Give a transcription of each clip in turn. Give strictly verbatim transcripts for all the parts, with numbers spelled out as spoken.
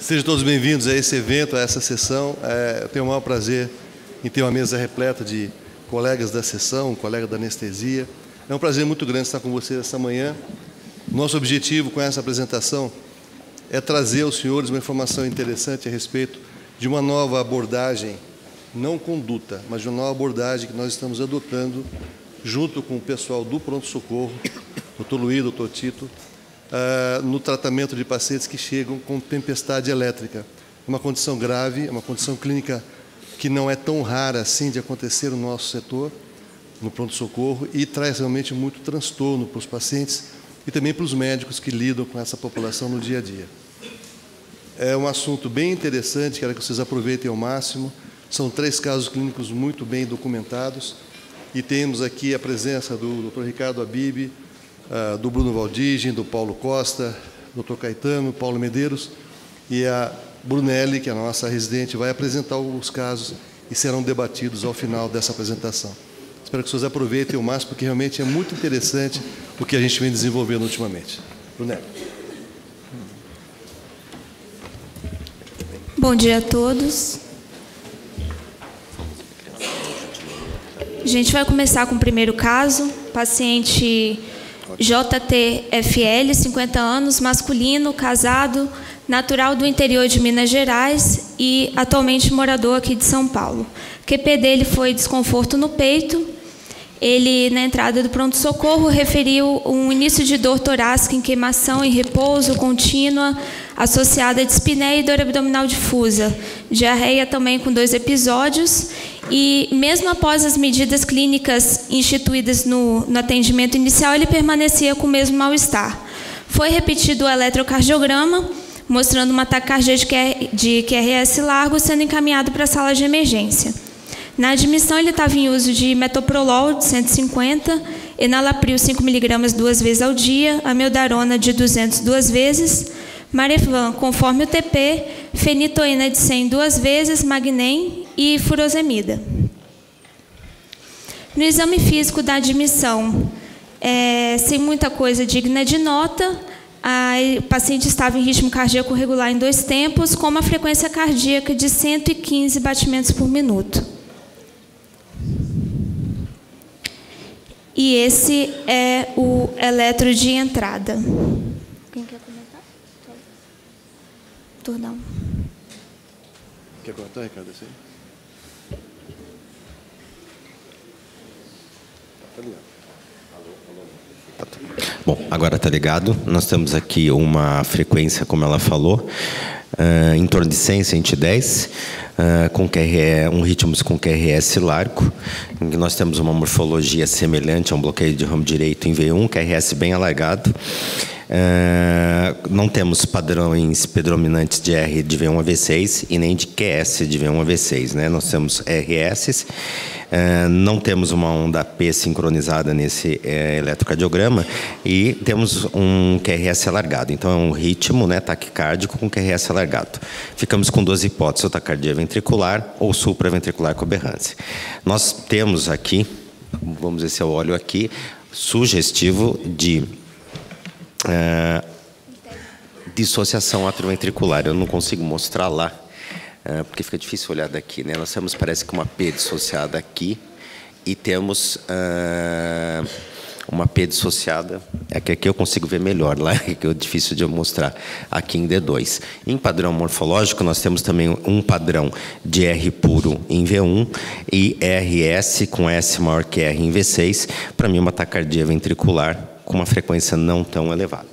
Sejam todos bem-vindos a esse evento, a essa sessão. É, eu tenho o maior prazer em ter uma mesa repleta de colegas da sessão, colega da anestesia. É um prazer muito grande estar com vocês esta manhã. Nosso objetivo com essa apresentação é trazer aos senhores uma informação interessante a respeito de uma nova abordagem, não conduta, mas de uma nova abordagem que nós estamos adotando junto com o pessoal do pronto-socorro, doutor Luiz, doutor Tito, Uh, no tratamento de pacientes que chegam com tempestade elétrica. É uma condição grave, é uma condição clínica que não é tão rara assim de acontecer no nosso setor, no pronto-socorro, e traz realmente muito transtorno para os pacientes e também para os médicos que lidam com essa população no dia a dia. É um assunto bem interessante, quero que vocês aproveitem ao máximo. São três casos clínicos muito bem documentados e temos aqui a presença do doutor Ricardo Habib, Uh, do Bruno Valdigem, do Paulo Costa, doutor Caetano, Paulo Medeiros, e a Brunelli, que é a nossa residente, vai apresentar os casos e serão debatidos ao final dessa apresentação. Espero que vocês aproveitem o máximo, porque realmente é muito interessante o que a gente vem desenvolvendo ultimamente. Brunelli. Bom dia a todos. A gente vai começar com o primeiro caso, paciente J T F L, cinquenta anos, masculino, casado, natural do interior de Minas Gerais e atualmente morador aqui de São Paulo. O Q P dele foi desconforto no peito. Ele, na entrada do pronto-socorro, referiu um início de dor torácica em queimação e repouso contínua, associada a dispneia e dor abdominal difusa. Diarreia também com dois episódios. E, mesmo após as medidas clínicas instituídas no, no atendimento inicial, ele permanecia com o mesmo mal-estar. Foi repetido o eletrocardiograma, mostrando uma taquicardia de Q R S largo, sendo encaminhado para a sala de emergência. Na admissão, ele estava em uso de metoprolol de cento e cinquenta, enalapril cinco miligramas duas vezes ao dia, amiodarona de duzentos duas vezes, Marevan conforme o T P, fenitoína de cem duas vezes, magnem e furosemida. No exame físico da admissão, é, sem muita coisa digna de nota, a, o paciente estava em ritmo cardíaco regular em dois tempos, com uma frequência cardíaca de cento e quinze batimentos por minuto. E esse é o eletro de entrada. Quem quer comentar? Tordão. Quer comentar, Ricardo? Esse aí? Tá ligado. Bom, agora está ligado. Nós temos aqui uma frequência, como ela falou, uh, em torno de cem, cento e dez, uh, com Q R E, um ritmo com Q R S largo. Nós temos uma morfologia semelhante a um bloqueio de ramo direito em V um, Q R S bem alargado. Uh, não temos padrões predominantes de R de V um a V seis e nem de Q S de V um a V seis, né? Nós temos R S, uh, não temos uma onda P sincronizada nesse uh, eletrocardiograma e temos um Q R S alargado. Então, é um ritmo, né, taquicárdico com Q R S alargado. Ficamos com duas hipóteses, ou taquicardia ventricular ou supraventricular com aberrância. Nós temos aqui, vamos ver se eu olho aqui, sugestivo de Uh, dissociação atrioventricular. Eu não consigo mostrar lá, uh, porque fica difícil olhar daqui, né? Nós temos, parece que uma P dissociada aqui e temos uh, uma P dissociada, é que aqui eu consigo ver melhor, lá é que é difícil de eu mostrar, aqui em D dois. Em padrão morfológico, nós temos também um padrão de R puro em V um e R S com S maior que R em V seis, para mim uma taquicardia ventricular com uma frequência não tão elevada.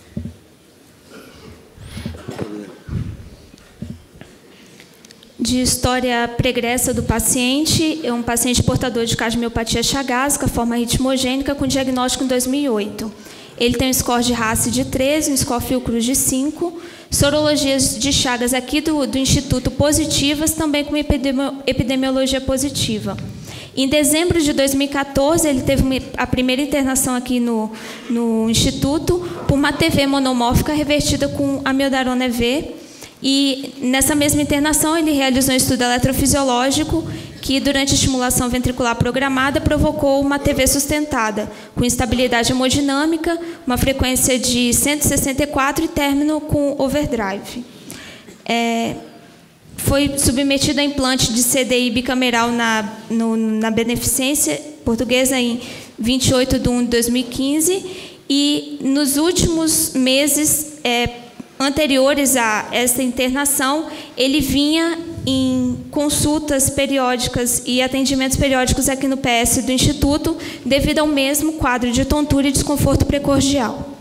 De história pregressa do paciente, é um paciente portador de cardiomiopatia chagásica, forma ritmogênica, com diagnóstico em dois mil e oito. Ele tem um score de R A C de treze, um score Fiocruz de cinco, sorologias de Chagas aqui do, do Instituto positivas, também com epidemiologia positiva. Em dezembro de dois mil e quatorze, ele teve a primeira internação aqui no, no Instituto por uma T V monomórfica revertida com amiodarona E V. E, nessa mesma internação, ele realizou um estudo eletrofisiológico que, durante a estimulação ventricular programada, provocou uma T V sustentada, com instabilidade hemodinâmica, uma frequência de cento e sessenta e quatro e término com overdrive. É, foi submetido a implante de C D I bicameral na, no, na Beneficência Portuguesa em vinte e oito de um de dois mil e quinze e nos últimos meses é, anteriores a essa internação, ele vinha em consultas periódicas e atendimentos periódicos aqui no P S do Instituto, devido ao mesmo quadro de tontura e desconforto precordial.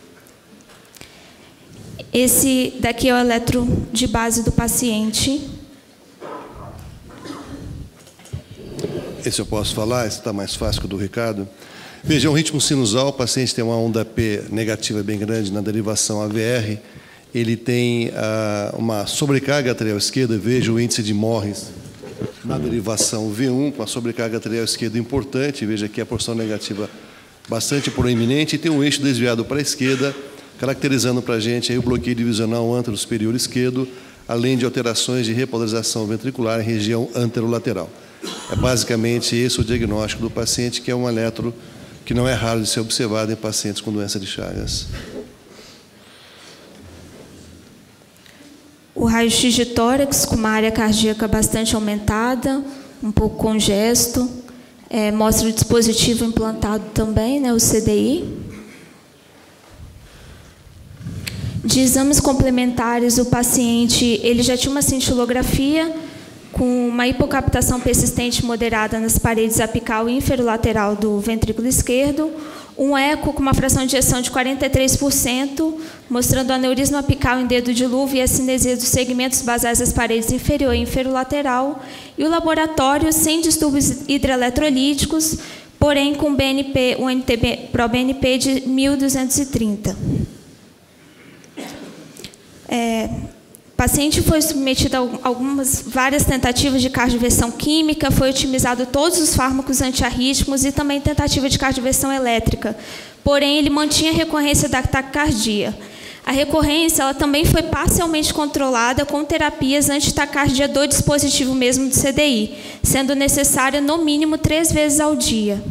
Esse daqui é o eletro de base do paciente. Esse eu posso falar, esse está mais fácil que o do Ricardo. Veja, é um ritmo sinusal, o paciente tem uma onda P negativa bem grande na derivação A V R, ele tem ah, uma sobrecarga arterial esquerda, veja o índice de Morris na derivação V um, com a sobrecarga arterial esquerda importante, veja aqui a porção negativa bastante proeminente, e tem um eixo desviado para a esquerda, caracterizando para a gente aí o bloqueio divisional antero superior esquerdo, além de alterações de repolarização ventricular em região anterolateral. É basicamente esse o diagnóstico do paciente, que é um eletro que não é raro de ser observado em pacientes com doença de Chagas. O raio-x de tórax com uma área cardíaca bastante aumentada, um pouco congesto, é, mostra o dispositivo implantado também, né, o C D I. De exames complementares, o paciente ele já tinha uma cintilografia com uma hipocaptação persistente moderada nas paredes apical e inferolateral do ventrículo esquerdo, um eco com uma fração de ejeção de quarenta e três por cento, mostrando aneurisma apical em dedo de luva e a cinesia dos segmentos basais das paredes inferior e inferolateral, e o laboratório sem distúrbios hidroeletrolíticos, porém com B N P, um N T Pro-B N P de mil duzentos e trinta. É, o paciente foi submetido a algumas, várias tentativas de cardioversão química, foi otimizado todos os fármacos antiarrítmicos e também tentativa de cardioversão elétrica. Porém, ele mantinha a recorrência da taquicardia. A recorrência ela também foi parcialmente controlada com terapias antitaquicardia do dispositivo mesmo do C D I, sendo necessária no mínimo três vezes ao dia.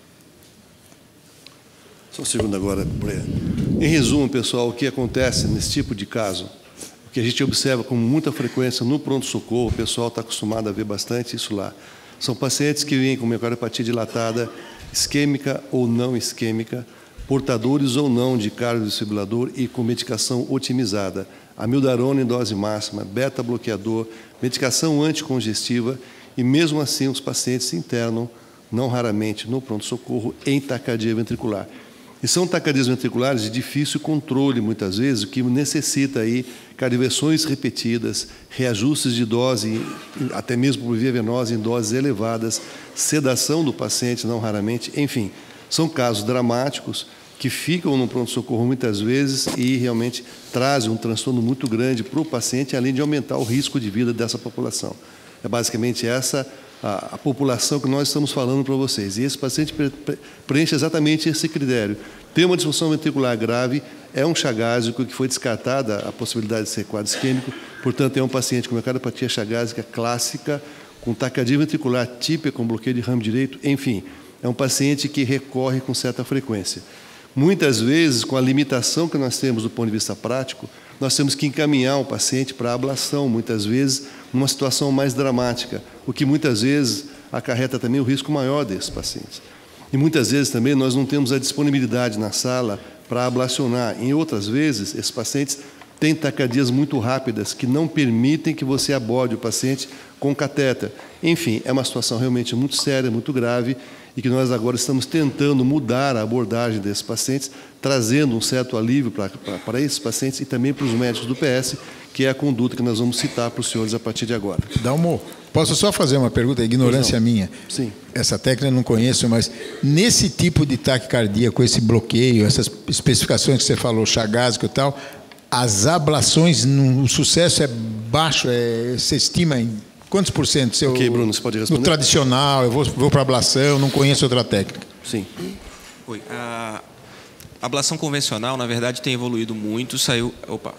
Só um segundo agora, Breno. Em resumo, pessoal, o que acontece nesse tipo de caso, o que a gente observa com muita frequência no pronto-socorro, o pessoal está acostumado a ver bastante isso lá, são pacientes que vêm com miocardiopatia dilatada, isquêmica ou não isquêmica, portadores ou não de cardiodesfibrilador e com medicação otimizada, amiodarona em dose máxima, beta-bloqueador, medicação anticongestiva, e mesmo assim os pacientes se internam, não raramente, no pronto-socorro, em taquicardia ventricular. E são taquicardias ventriculares de difícil controle, muitas vezes, o que necessita aí cardioversões repetidas, reajustes de dose, até mesmo por via venosa, em doses elevadas, sedação do paciente, não raramente, enfim. São casos dramáticos que ficam no pronto-socorro muitas vezes e realmente trazem um transtorno muito grande para o paciente, além de aumentar o risco de vida dessa população. É basicamente essa a, a população que nós estamos falando para vocês. E esse paciente pre, pre, preenche exatamente esse critério. Tem uma disfunção ventricular grave, é um chagásico que foi descartada a possibilidade de ser quadro isquêmico, portanto, é um paciente com miocardiopatia chagásica clássica, com taquicardia ventricular típica, com bloqueio de ramo direito, enfim, é um paciente que recorre com certa frequência. Muitas vezes, com a limitação que nós temos do ponto de vista prático, nós temos que encaminhar o paciente para a ablação, muitas vezes, numa situação mais dramática, o que muitas vezes acarreta também o risco maior desses pacientes. E muitas vezes também nós não temos a disponibilidade na sala para ablacionar. Em outras vezes, esses pacientes têm taquicardias muito rápidas que não permitem que você aborde o paciente com catéter. Enfim, é uma situação realmente muito séria, muito grave, e que nós agora estamos tentando mudar a abordagem desses pacientes, trazendo um certo alívio para, para, para esses pacientes e também para os médicos do P S, que é a conduta que nós vamos citar para os senhores a partir de agora. Dalmo, posso só fazer uma pergunta? Ignorância minha. Sim. Essa técnica eu não conheço, mas nesse tipo de taquicardia, com esse bloqueio, essas especificações que você falou, chagásico e tal, as ablações, o sucesso é baixo, é, você estima em quantos por cento? Seu, ok, Bruno, você pode responder. No tradicional, eu vou, vou para ablação, não conheço outra técnica. Sim. Oi, a ablação convencional, na verdade, tem evoluído muito, saiu... Opa.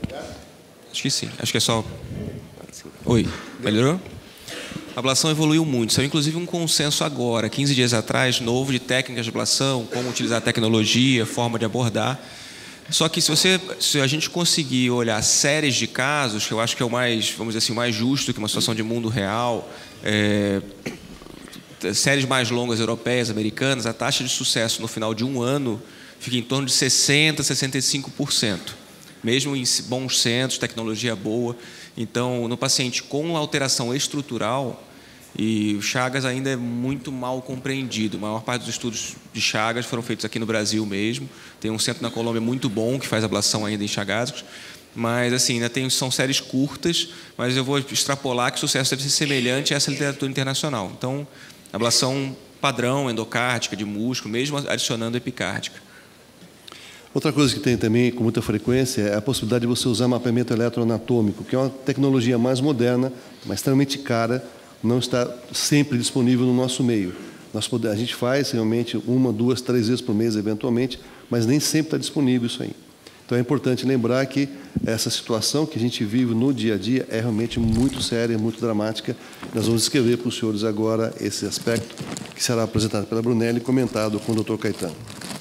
Acho que sim, acho que é só... Oi, melhorou? A ablação evoluiu muito, saiu inclusive um consenso agora, quinze dias atrás, novo, de técnicas de ablação, como utilizar a tecnologia, forma de abordar. Só que se, você, se a gente conseguir olhar séries de casos, que eu acho que é o mais, vamos dizer assim, o mais justo, que uma situação de mundo real, é, séries mais longas europeias, americanas, a taxa de sucesso no final de um ano fica em torno de sessenta por cento, sessenta e cinco por cento. Mesmo em bons centros, tecnologia boa. Então, no paciente com alteração estrutural, e o Chagas ainda é muito mal compreendido. A maior parte dos estudos de Chagas foram feitos aqui no Brasil mesmo. Tem um centro na Colômbia muito bom que faz ablação ainda em chagásicos. Mas, assim, ainda tem, são séries curtas, mas eu vou extrapolar que o sucesso deve ser semelhante a essa literatura internacional. Então, ablação padrão, endocárdica, de músculo, mesmo adicionando epicárdica. Outra coisa que tem também com muita frequência é a possibilidade de você usar mapeamento eletroanatômico, que é uma tecnologia mais moderna, mas extremamente cara, não está sempre disponível no nosso meio. Nós pode, a gente faz realmente uma, duas, três vezes por mês, eventualmente, mas nem sempre está disponível isso aí. Então é importante lembrar que essa situação que a gente vive no dia a dia é realmente muito séria, muito dramática. Nós vamos descrever para os senhores agora esse aspecto, que será apresentado pela Brunelli e comentado com o doutor Caetano.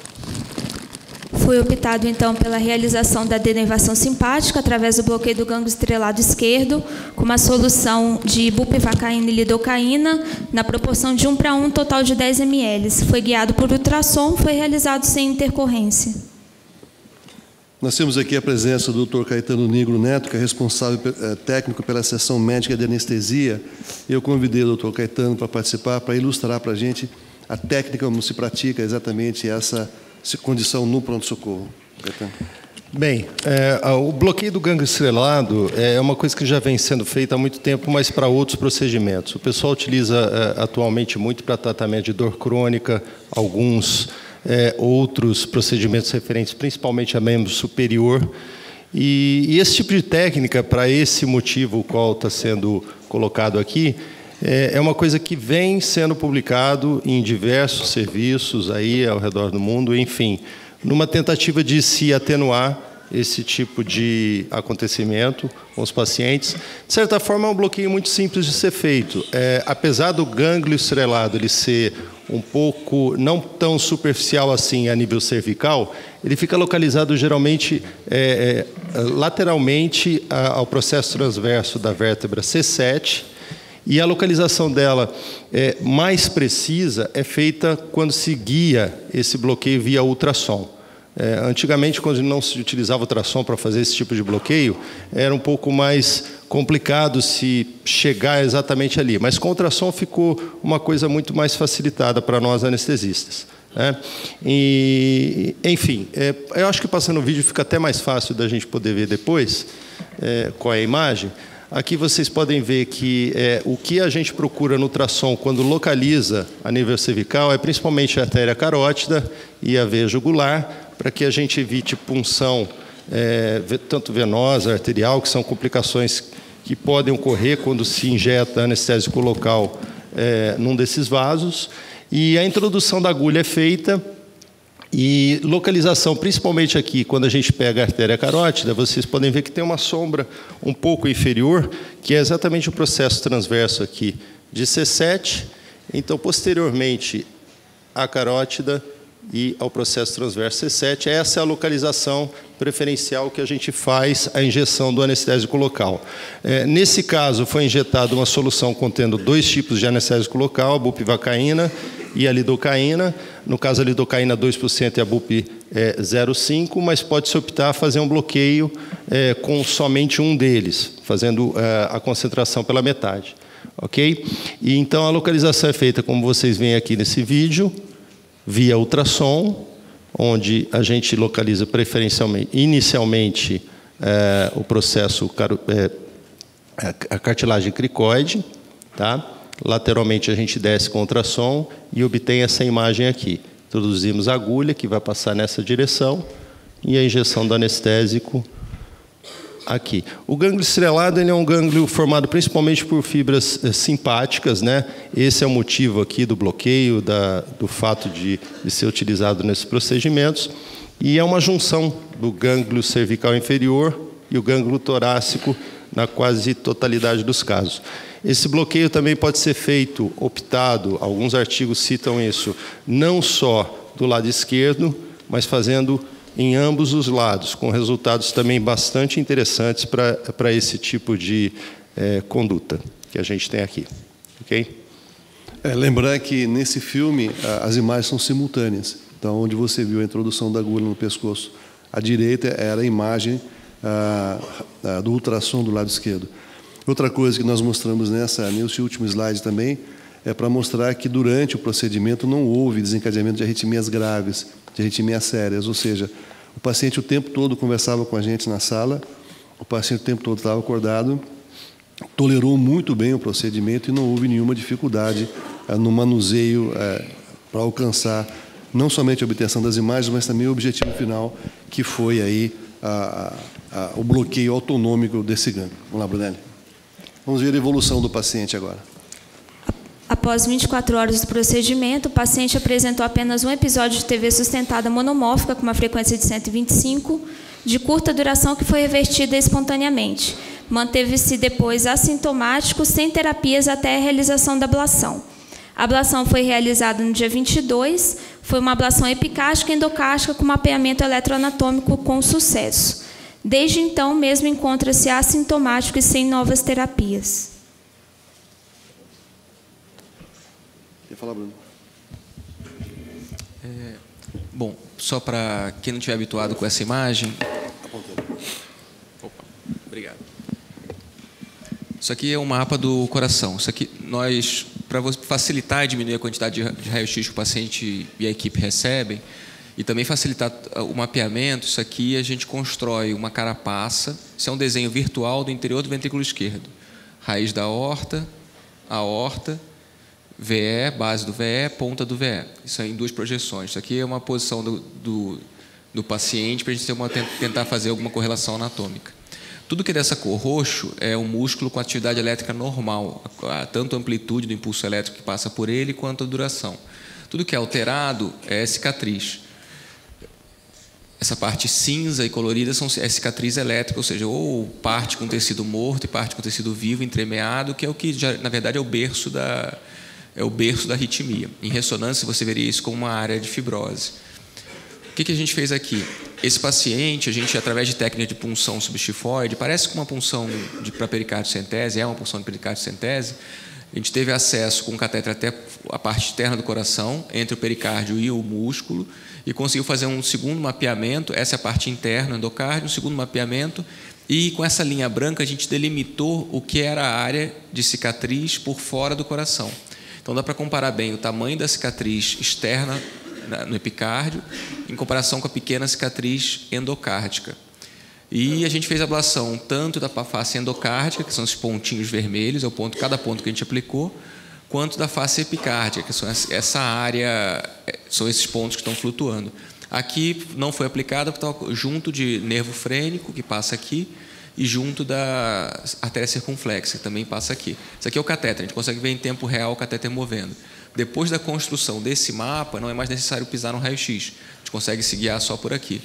Foi optado, então, pela realização da denervação simpática através do bloqueio do gânglio estrelado esquerdo, com uma solução de bupivacaína e lidocaína, na proporção de um para um, total de dez mililitros. Foi guiado por ultrassom, foi realizado sem intercorrência. Nós temos aqui a presença do doutor Caetano Negro Neto, que é responsável eh, técnico pela seção médica de anestesia. Eu convidei o doutor Caetano para participar, para ilustrar para a gente a técnica como se pratica exatamente essa condição no pronto-socorro. Bem, é, o bloqueio do gânglio estrelado é uma coisa que já vem sendo feita há muito tempo, mas para outros procedimentos. O pessoal utiliza é, atualmente muito para tratamento de dor crônica, alguns é, outros procedimentos referentes principalmente a membro superior. E, e esse tipo de técnica, para esse motivo o qual está sendo colocado aqui, é uma coisa que vem sendo publicado em diversos serviços aí ao redor do mundo, enfim, numa tentativa de se atenuar esse tipo de acontecimento com os pacientes. De certa forma, é um bloqueio muito simples de ser feito. É, apesar do gânglio estrelado ele ser um pouco, não tão superficial assim a nível cervical, ele fica localizado geralmente é, é, lateralmente ao processo transverso da vértebra C sete, e a localização dela é, mais precisa é feita quando se guia esse bloqueio via ultrassom. É, antigamente, quando não se utilizava ultrassom para fazer esse tipo de bloqueio, era um pouco mais complicado se chegar exatamente ali. Mas com o ultrassom ficou uma coisa muito mais facilitada para nós anestesistas. Né? E, enfim, é, eu acho que passando o vídeo fica até mais fácil da gente poder ver depois é, qual é a imagem. Aqui vocês podem ver que é, o que a gente procura no ultrassom quando localiza a nível cervical é principalmente a artéria carótida e a veia jugular, para que a gente evite punção é, tanto venosa, arterial, que são complicações que podem ocorrer quando se injeta anestésico local é, num desses vasos. E a introdução da agulha é feita. E localização, principalmente aqui, quando a gente pega a artéria carótida, vocês podem ver que tem uma sombra um pouco inferior, que é exatamente o processo transverso aqui de C sete. Então, posteriormente, a carótida e ao processo transverso C sete. Essa é a localização preferencial que a gente faz a injeção do anestésico local. É, nesse caso, foi injetada uma solução contendo dois tipos de anestésico local, a bupivacaína e a lidocaína. No caso, a lidocaína dois por cento e a bupi é, zero vírgula cinco por cento, mas pode-se optar a fazer um bloqueio é, com somente um deles, fazendo é, a concentração pela metade. Ok? E, então, a localização é feita, como vocês veem aqui nesse vídeo, via ultrassom, onde a gente localiza preferencialmente, inicialmente, é, o processo, é, a cartilagem cricoide, tá? Lateralmente a gente desce com ultrassom e obtém essa imagem aqui. Introduzimos a agulha, que vai passar nessa direção, e a injeção do anestésico aqui. O gânglio estrelado ele é um gânglio formado principalmente por fibras simpáticas, né? Esse é o motivo aqui do bloqueio, da, do fato de, de ser utilizado nesses procedimentos. E é uma junção do gânglio cervical inferior e o gânglio torácico na quase totalidade dos casos. Esse bloqueio também pode ser feito, optado, alguns artigos citam isso, não só do lado esquerdo, mas fazendo em ambos os lados, com resultados também bastante interessantes para, para esse tipo de é, conduta que a gente tem aqui. Ok? É, lembrar que nesse filme as imagens são simultâneas. Então, onde você viu a introdução da agulha no pescoço à direita era a imagem ah, ah, do ultrassom do lado esquerdo. Outra coisa que nós mostramos nessa, nesse último slide também é para mostrar que durante o procedimento não houve desencadeamento de arritmias graves, de arritmias sérias, ou seja, o paciente o tempo todo conversava com a gente na sala, o paciente o tempo todo estava acordado, tolerou muito bem o procedimento e não houve nenhuma dificuldade eh, no manuseio eh, para alcançar não somente a obtenção das imagens, mas também o objetivo final, que foi aí a, a, a, o bloqueio autonômico desse gânglio. Vamos lá, Brunelli. Vamos ver a evolução do paciente agora. Após vinte e quatro horas do procedimento, o paciente apresentou apenas um episódio de T V sustentada monomórfica com uma frequência de cento e vinte e cinco, de curta duração, que foi revertida espontaneamente. Manteve-se depois assintomático, sem terapias, até a realização da ablação. A ablação foi realizada no dia vinte e dois, foi uma ablação epicástica e endocástica com mapeamento eletroanatômico com sucesso. Desde então, mesmo encontra-se assintomático e sem novas terapias. Quer falar, Bruno? É, bom, só para quem não estiver habituado com essa imagem... Opa, obrigado. Isso aqui é um mapa do coração. Isso aqui, nós, para facilitar e diminuir a quantidade de raio-x que o paciente e a equipe recebem, e também facilitar o mapeamento, isso aqui a gente constrói uma carapaça. Isso é um desenho virtual do interior do ventrículo esquerdo. Raiz da aorta, aorta, V E, base do V E, ponta do V E. Isso é em duas projeções. Isso aqui é uma posição do, do, do paciente para a gente ter uma, tentar fazer alguma correlação anatômica. Tudo que é dessa cor roxo é um músculo com atividade elétrica normal, tanto a amplitude do impulso elétrico que passa por ele, quanto a duração. Tudo que é alterado é cicatriz. Essa parte cinza e colorida são, é cicatriz elétrica, ou seja, ou parte com tecido morto e parte com tecido vivo, entremeado, que é o que, já, na verdade, é o berço da, é o berço da arritmia. Em ressonância, você veria isso como uma área de fibrose. O que, que a gente fez aqui? Esse paciente, a gente, através de técnica de punção subestifoide, parece com uma punção para pericárdio centese, é uma punção de pericárdio centese, a gente teve acesso com o catéter até a parte externa do coração, entre o pericárdio e o músculo, e conseguiu fazer um segundo mapeamento, essa é a parte interna, endocárdio, um segundo mapeamento, e com essa linha branca a gente delimitou o que era a área de cicatriz por fora do coração. Então dá para comparar bem o tamanho da cicatriz externa no epicárdio, em comparação com a pequena cicatriz endocárdica. E a gente fez a ablação tanto da face endocárdica, que são esses pontinhos vermelhos, é o ponto, cada ponto que a gente aplicou, quanto da face epicárdica, que são essa área, são esses pontos que estão flutuando. Aqui não foi aplicada porque estava junto de nervo frênico, que passa aqui, e junto da artéria circunflexa, que também passa aqui. Isso aqui é o catéter, a gente consegue ver em tempo real o catéter movendo. Depois da construção desse mapa, não é mais necessário pisar no raio-x, a gente consegue se guiar só por aqui.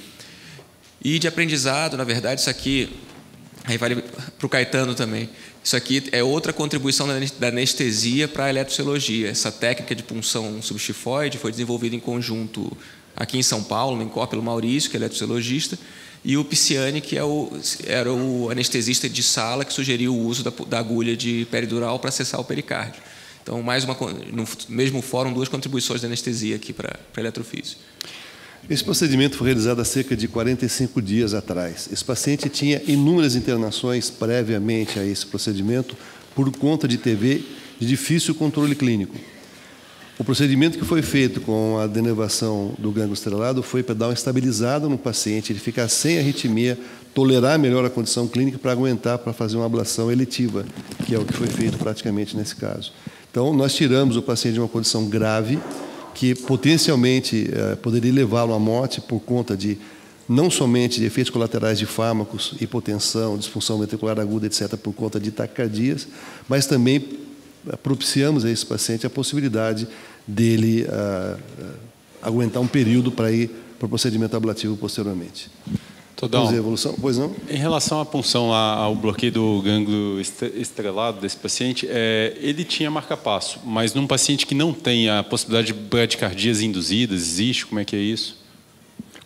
E de aprendizado, na verdade, isso aqui, aí vale para o Caetano também, isso aqui é outra contribuição da anestesia para a eletrocirurgia. Essa técnica de punção subestifoide foi desenvolvida em conjunto aqui em São Paulo, no INCOR, pelo Maurício, que é eletrocerologista, e o Pisciani, que é o, era o anestesista de sala que sugeriu o uso da, da agulha de peridural para acessar o pericárdio. Então, mais uma, no mesmo fórum, duas contribuições de anestesia aqui para a eletrofísio. Esse procedimento foi realizado há cerca de quarenta e cinco dias atrás. Esse paciente tinha inúmeras internações previamente a esse procedimento por conta de T V de difícil controle clínico. O procedimento que foi feito com a denervação do gânglio estrelado foi para dar uma estabilizada no paciente, ele ficar sem arritmia, tolerar melhor a condição clínica para aguentar para fazer uma ablação eletiva, que é o que foi feito praticamente nesse caso. Então, nós tiramos o paciente de uma condição grave, que potencialmente eh, poderia levá-lo à morte por conta de, não somente de efeitos colaterais de fármacos, hipotensão, disfunção ventricular aguda, etcétera, por conta de taquicardias, mas também propiciamos a esse paciente a possibilidade dele ah, aguentar um período para ir para o procedimento ablativo posteriormente. Todão, Vamos ver a evolução? Pois não? Em relação à punção, ao bloqueio do gânglio estrelado desse paciente, é, ele tinha marca-passo, mas num paciente que não tem a possibilidade de bradicardias induzidas, existe? Como é que é isso?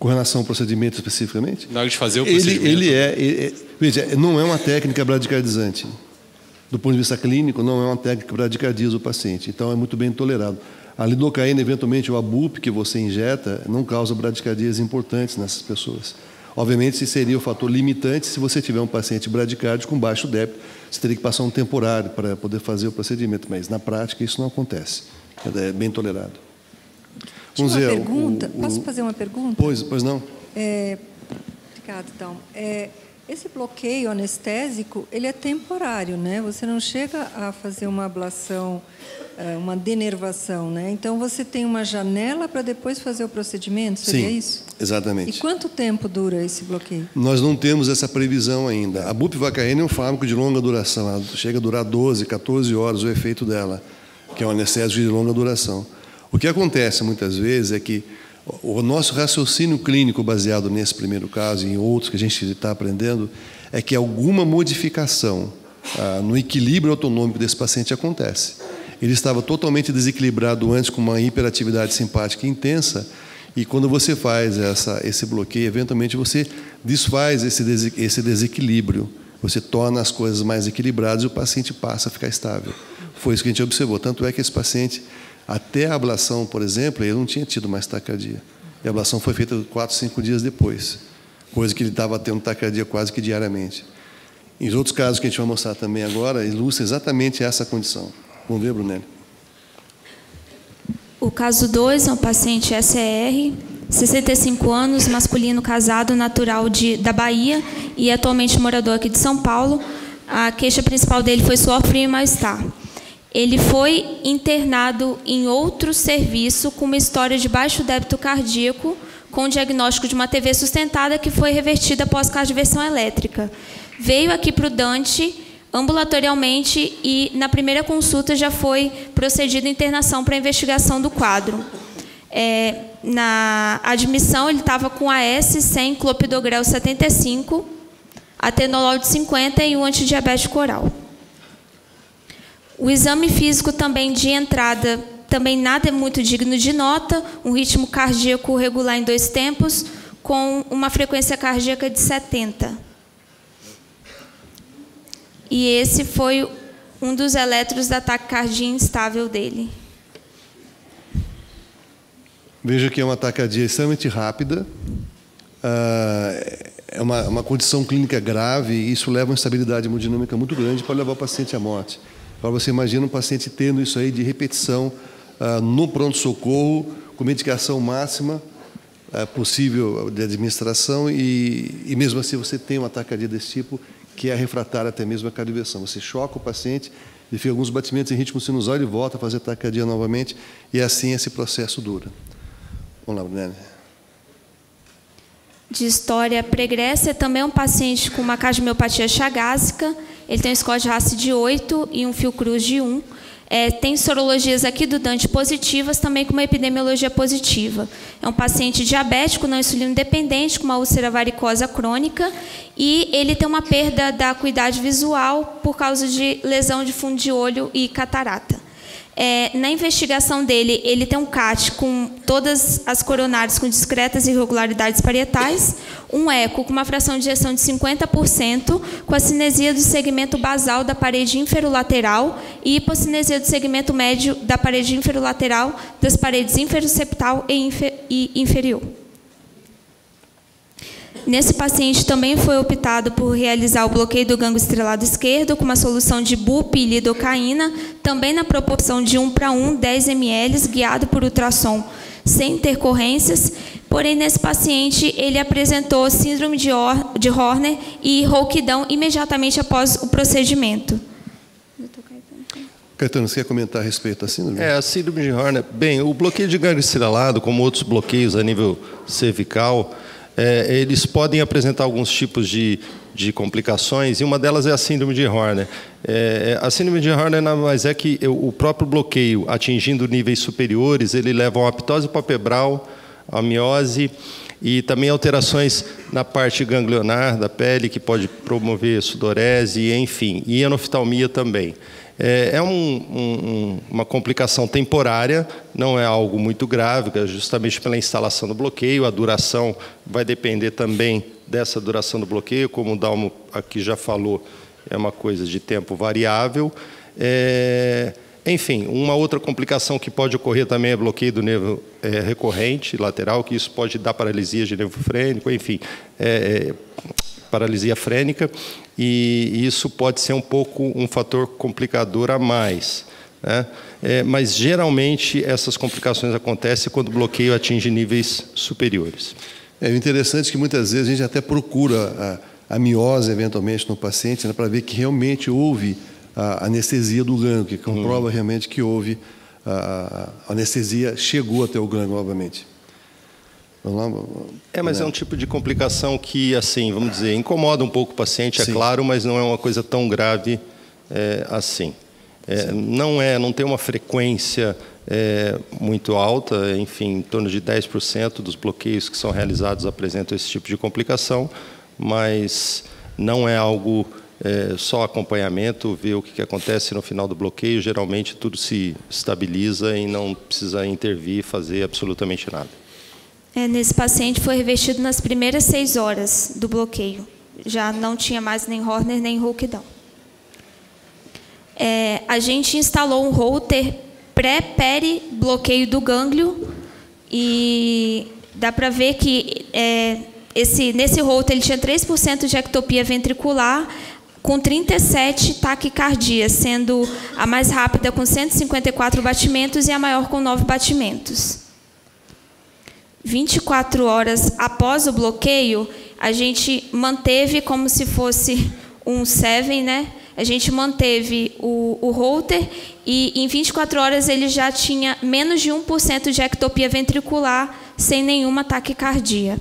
Com relação ao procedimento especificamente? Na hora de fazer o ele, procedimento. Ele é, ele é... Veja, não é uma técnica bradicardizante. Do ponto de vista clínico, não é uma técnica que bradicardiza o paciente. Então, é muito bem tolerado. A lidocaína, eventualmente, o ABUP que você injeta, não causa bradicardias importantes nessas pessoas. Obviamente, se seria o fator limitante se você tiver um paciente bradicárdio com baixo débito, você teria que passar um temporário para poder fazer o procedimento, mas na prática isso não acontece. É bem tolerado. Vamos uma ver, pergunta. O, o... Posso fazer uma pergunta? Pois, pois não. É... Obrigada, então. É... Esse bloqueio anestésico, ele é temporário, né? Você não chega a fazer uma ablação, uma denervação, né? Então, você tem uma janela para depois fazer o procedimento, seria Sim, isso? Exatamente. E quanto tempo dura esse bloqueio? Nós não temos essa previsão ainda. A bupivacaína é um fármaco de longa duração, ela chega a durar doze, quatorze horas o efeito dela, que é um anestésico de longa duração. O que acontece muitas vezes é que o nosso raciocínio clínico baseado nesse primeiro caso e em outros que a gente está aprendendo é que alguma modificação ah, no equilíbrio autonômico desse paciente acontece. Ele estava totalmente desequilibrado antes com uma hiperatividade simpática intensa e quando você faz essa, esse bloqueio, eventualmente você desfaz esse, des, esse desequilíbrio, você torna as coisas mais equilibradas e o paciente passa a ficar estável. Foi isso que a gente observou. Tanto é que esse paciente, até a ablação, por exemplo, ele não tinha tido mais taquicardia. E a ablação foi feita quatro, cinco dias depois, coisa que ele estava tendo taquicardia quase que diariamente. Em outros casos que a gente vai mostrar também agora, ilustra exatamente essa condição. Vamos ver, Brunelli? O caso dois é um paciente S E R, sessenta e cinco anos, masculino, casado, natural de, da Bahia e atualmente morador aqui de São Paulo. A queixa principal dele foi suor frio e mal-estar. Ele foi internado em outro serviço com uma história de baixo débito cardíaco, com o diagnóstico de uma T V sustentada que foi revertida após cardioversão elétrica. Veio aqui para o Dante ambulatorialmente e, na primeira consulta, já foi procedida a internação para a investigação do quadro. É, na admissão, ele estava com A S sem clopidogrel setenta e cinco, atenolol de cinquenta e o antidiabético oral. O exame físico também de entrada, também nada é muito digno de nota, um ritmo cardíaco regular em dois tempos, com uma frequência cardíaca de setenta. E esse foi um dos eletros da taquicardia instável dele. Veja que é uma taquicardia extremamente rápida, é uma, uma condição clínica grave e isso leva a uma instabilidade hemodinâmica muito grande para levar o paciente à morte. Agora você imagina um paciente tendo isso aí de repetição no pronto-socorro, com medicação máxima possível de administração e, e mesmo assim você tem uma taquicardia desse tipo, que é refratária até mesmo à cardioversão. Você choca o paciente, ele fica alguns batimentos em ritmo sinusóide e volta a fazer taquicardia novamente, e assim esse processo dura. Vamos lá, Brunelli. De história pregressa, também é um paciente com uma cardiomiopatia chagásica, ele tem um score de raça de oito e um Fiocruz de um. É, tem sorologias aqui do Dante positivas, também com uma epidemiologia positiva. É um paciente diabético, não insulino dependente, com uma úlcera varicosa crônica, e ele tem uma perda da acuidade visual por causa de lesão de fundo de olho e catarata. É, na investigação dele, ele tem um C A T com todas as coronárias com discretas irregularidades parietais, um eco com uma fração de ejeção de cinquenta por cento, com a cinesia do segmento basal da parede inferolateral e hipocinesia do segmento médio da parede inferolateral, das paredes inferoseptal e, infer, e inferior. Nesse paciente também foi optado por realizar o bloqueio do gânglio estrelado esquerdo com uma solução de bup e lidocaína, também na proporção de um para um, dez mililitros, guiado por ultrassom sem intercorrências. Porém, nesse paciente, ele apresentou síndrome de, Or de Horner e rouquidão imediatamente após o procedimento. Caetano, você quer comentar a respeito da síndrome? É, a síndrome de Horner. Bem, o bloqueio de gânglio estrelado, como outros bloqueios a nível cervical, É, eles podem apresentar alguns tipos de, de complicações, e uma delas é a síndrome de Horner. É, a síndrome de Horner nada mais é que o próprio bloqueio, atingindo níveis superiores, ele leva a uma aptose palpebral, a miose e também alterações na parte ganglionar da pele, que pode promover sudorese, enfim, e anoftalmia também. É um, um, uma complicação temporária, não é algo muito grave, justamente pela instalação do bloqueio. A duração vai depender também dessa duração do bloqueio, como o Dalmo aqui já falou, é uma coisa de tempo variável. É, enfim, uma outra complicação que pode ocorrer também é bloqueio do nervo é, recorrente lateral, que isso pode dar paralisia de nervo frênico, enfim, é, é, paralisia frênica, e isso pode ser um pouco um fator complicador a mais, né? É, mas, geralmente, essas complicações acontecem quando o bloqueio atinge níveis superiores. É interessante que, muitas vezes, a gente até procura a, a miose, eventualmente, no paciente, né, para ver que realmente houve a anestesia do gânglio, que comprova hum. realmente que houve a, a anestesia, chegou até o gânglio novamente. É, mas é um tipo de complicação que, assim, vamos dizer, incomoda um pouco o paciente, é Sim. claro, mas não é uma coisa tão grave é, assim. É, não é, não tem uma frequência é, muito alta, enfim, em torno de dez por cento dos bloqueios que são realizados apresentam esse tipo de complicação, mas não é algo é, só acompanhamento, ver o que, que acontece no final do bloqueio. Geralmente tudo se estabiliza e não precisa intervir e fazer absolutamente nada. É, nesse paciente foi revertido nas primeiras seis horas do bloqueio. Já não tinha mais nem Horner nem rouquidão. É, a gente instalou um holter pré-peri-bloqueio do gânglio e dá para ver que é, esse, nesse holter ele tinha três por cento de ectopia ventricular com trinta e sete taquicardias, sendo a mais rápida com cento e cinquenta e quatro batimentos e a maior com nove batimentos. vinte e quatro horas após o bloqueio, a gente manteve como se fosse um sete, né? A gente manteve o, o holter e em vinte e quatro horas ele já tinha menos de um por cento de ectopia ventricular sem nenhuma taquicardia.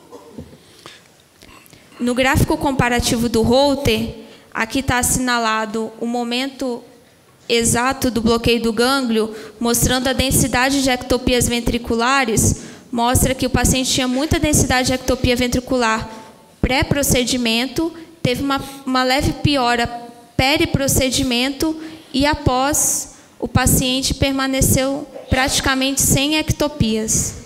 No gráfico comparativo do holter, aqui está assinalado o momento exato do bloqueio do gânglio, mostrando a densidade de ectopias ventriculares. Mostra que o paciente tinha muita densidade de ectopia ventricular pré-procedimento, teve uma, uma leve piora peri-procedimento e, após, o paciente permaneceu praticamente sem ectopias.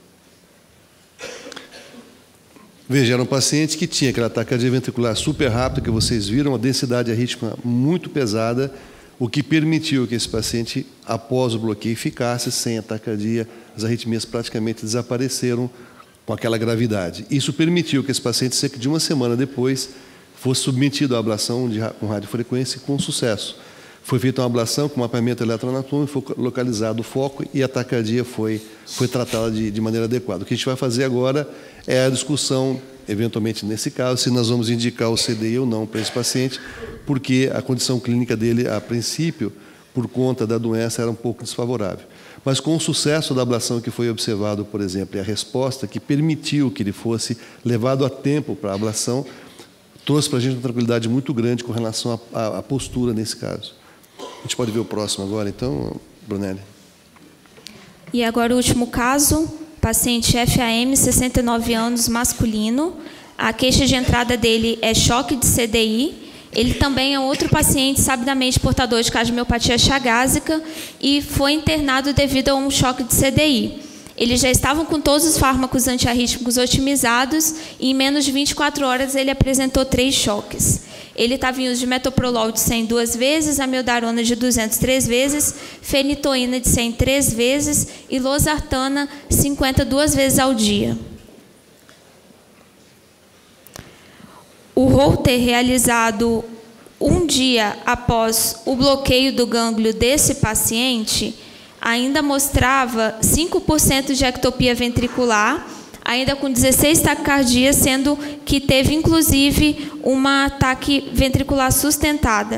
Veja, era um paciente que tinha aquela taquicardia ventricular super rápida, que vocês viram, uma densidade arrítmica muito pesada, o que permitiu que esse paciente, após o bloqueio, ficasse sem a taquicardia. As arritmias praticamente desapareceram com aquela gravidade. Isso permitiu que esse paciente, cerca de uma semana depois, fosse submetido à ablação de, com radiofrequência com sucesso. Foi feita uma ablação com mapeamento eletroanatômico, foi localizado o foco e a taquicardia foi, foi tratada de, de maneira adequada. O que a gente vai fazer agora é a discussão, eventualmente nesse caso, se nós vamos indicar o C D I ou não para esse paciente, porque a condição clínica dele, a princípio, por conta da doença, era um pouco desfavorável. Mas com o sucesso da ablação que foi observado, por exemplo, e a resposta que permitiu que ele fosse levado a tempo para a ablação, trouxe para a gente uma tranquilidade muito grande com relação à postura nesse caso. A gente pode ver o próximo agora, então, Brunelli. E agora o último caso, paciente F A M, sessenta e nove anos, masculino. A queixa de entrada dele é choque de C D I. Ele também é outro paciente sabidamente portador de cardiomiopatia chagásica e foi internado devido a um choque de C D I. Eles já estavam com todos os fármacos antiarrítmicos otimizados e em menos de vinte e quatro horas ele apresentou três choques. Ele estava em uso de metoprolol de cem duas vezes, amiodarona de duzentos três vezes, fenitoína de cem três vezes e losartana cinquenta duas vezes ao dia. O holter realizado um dia após o bloqueio do gânglio desse paciente ainda mostrava cinco por cento de ectopia ventricular, ainda com dezesseis taquicardias, sendo que teve, inclusive, uma ataque ventricular sustentada.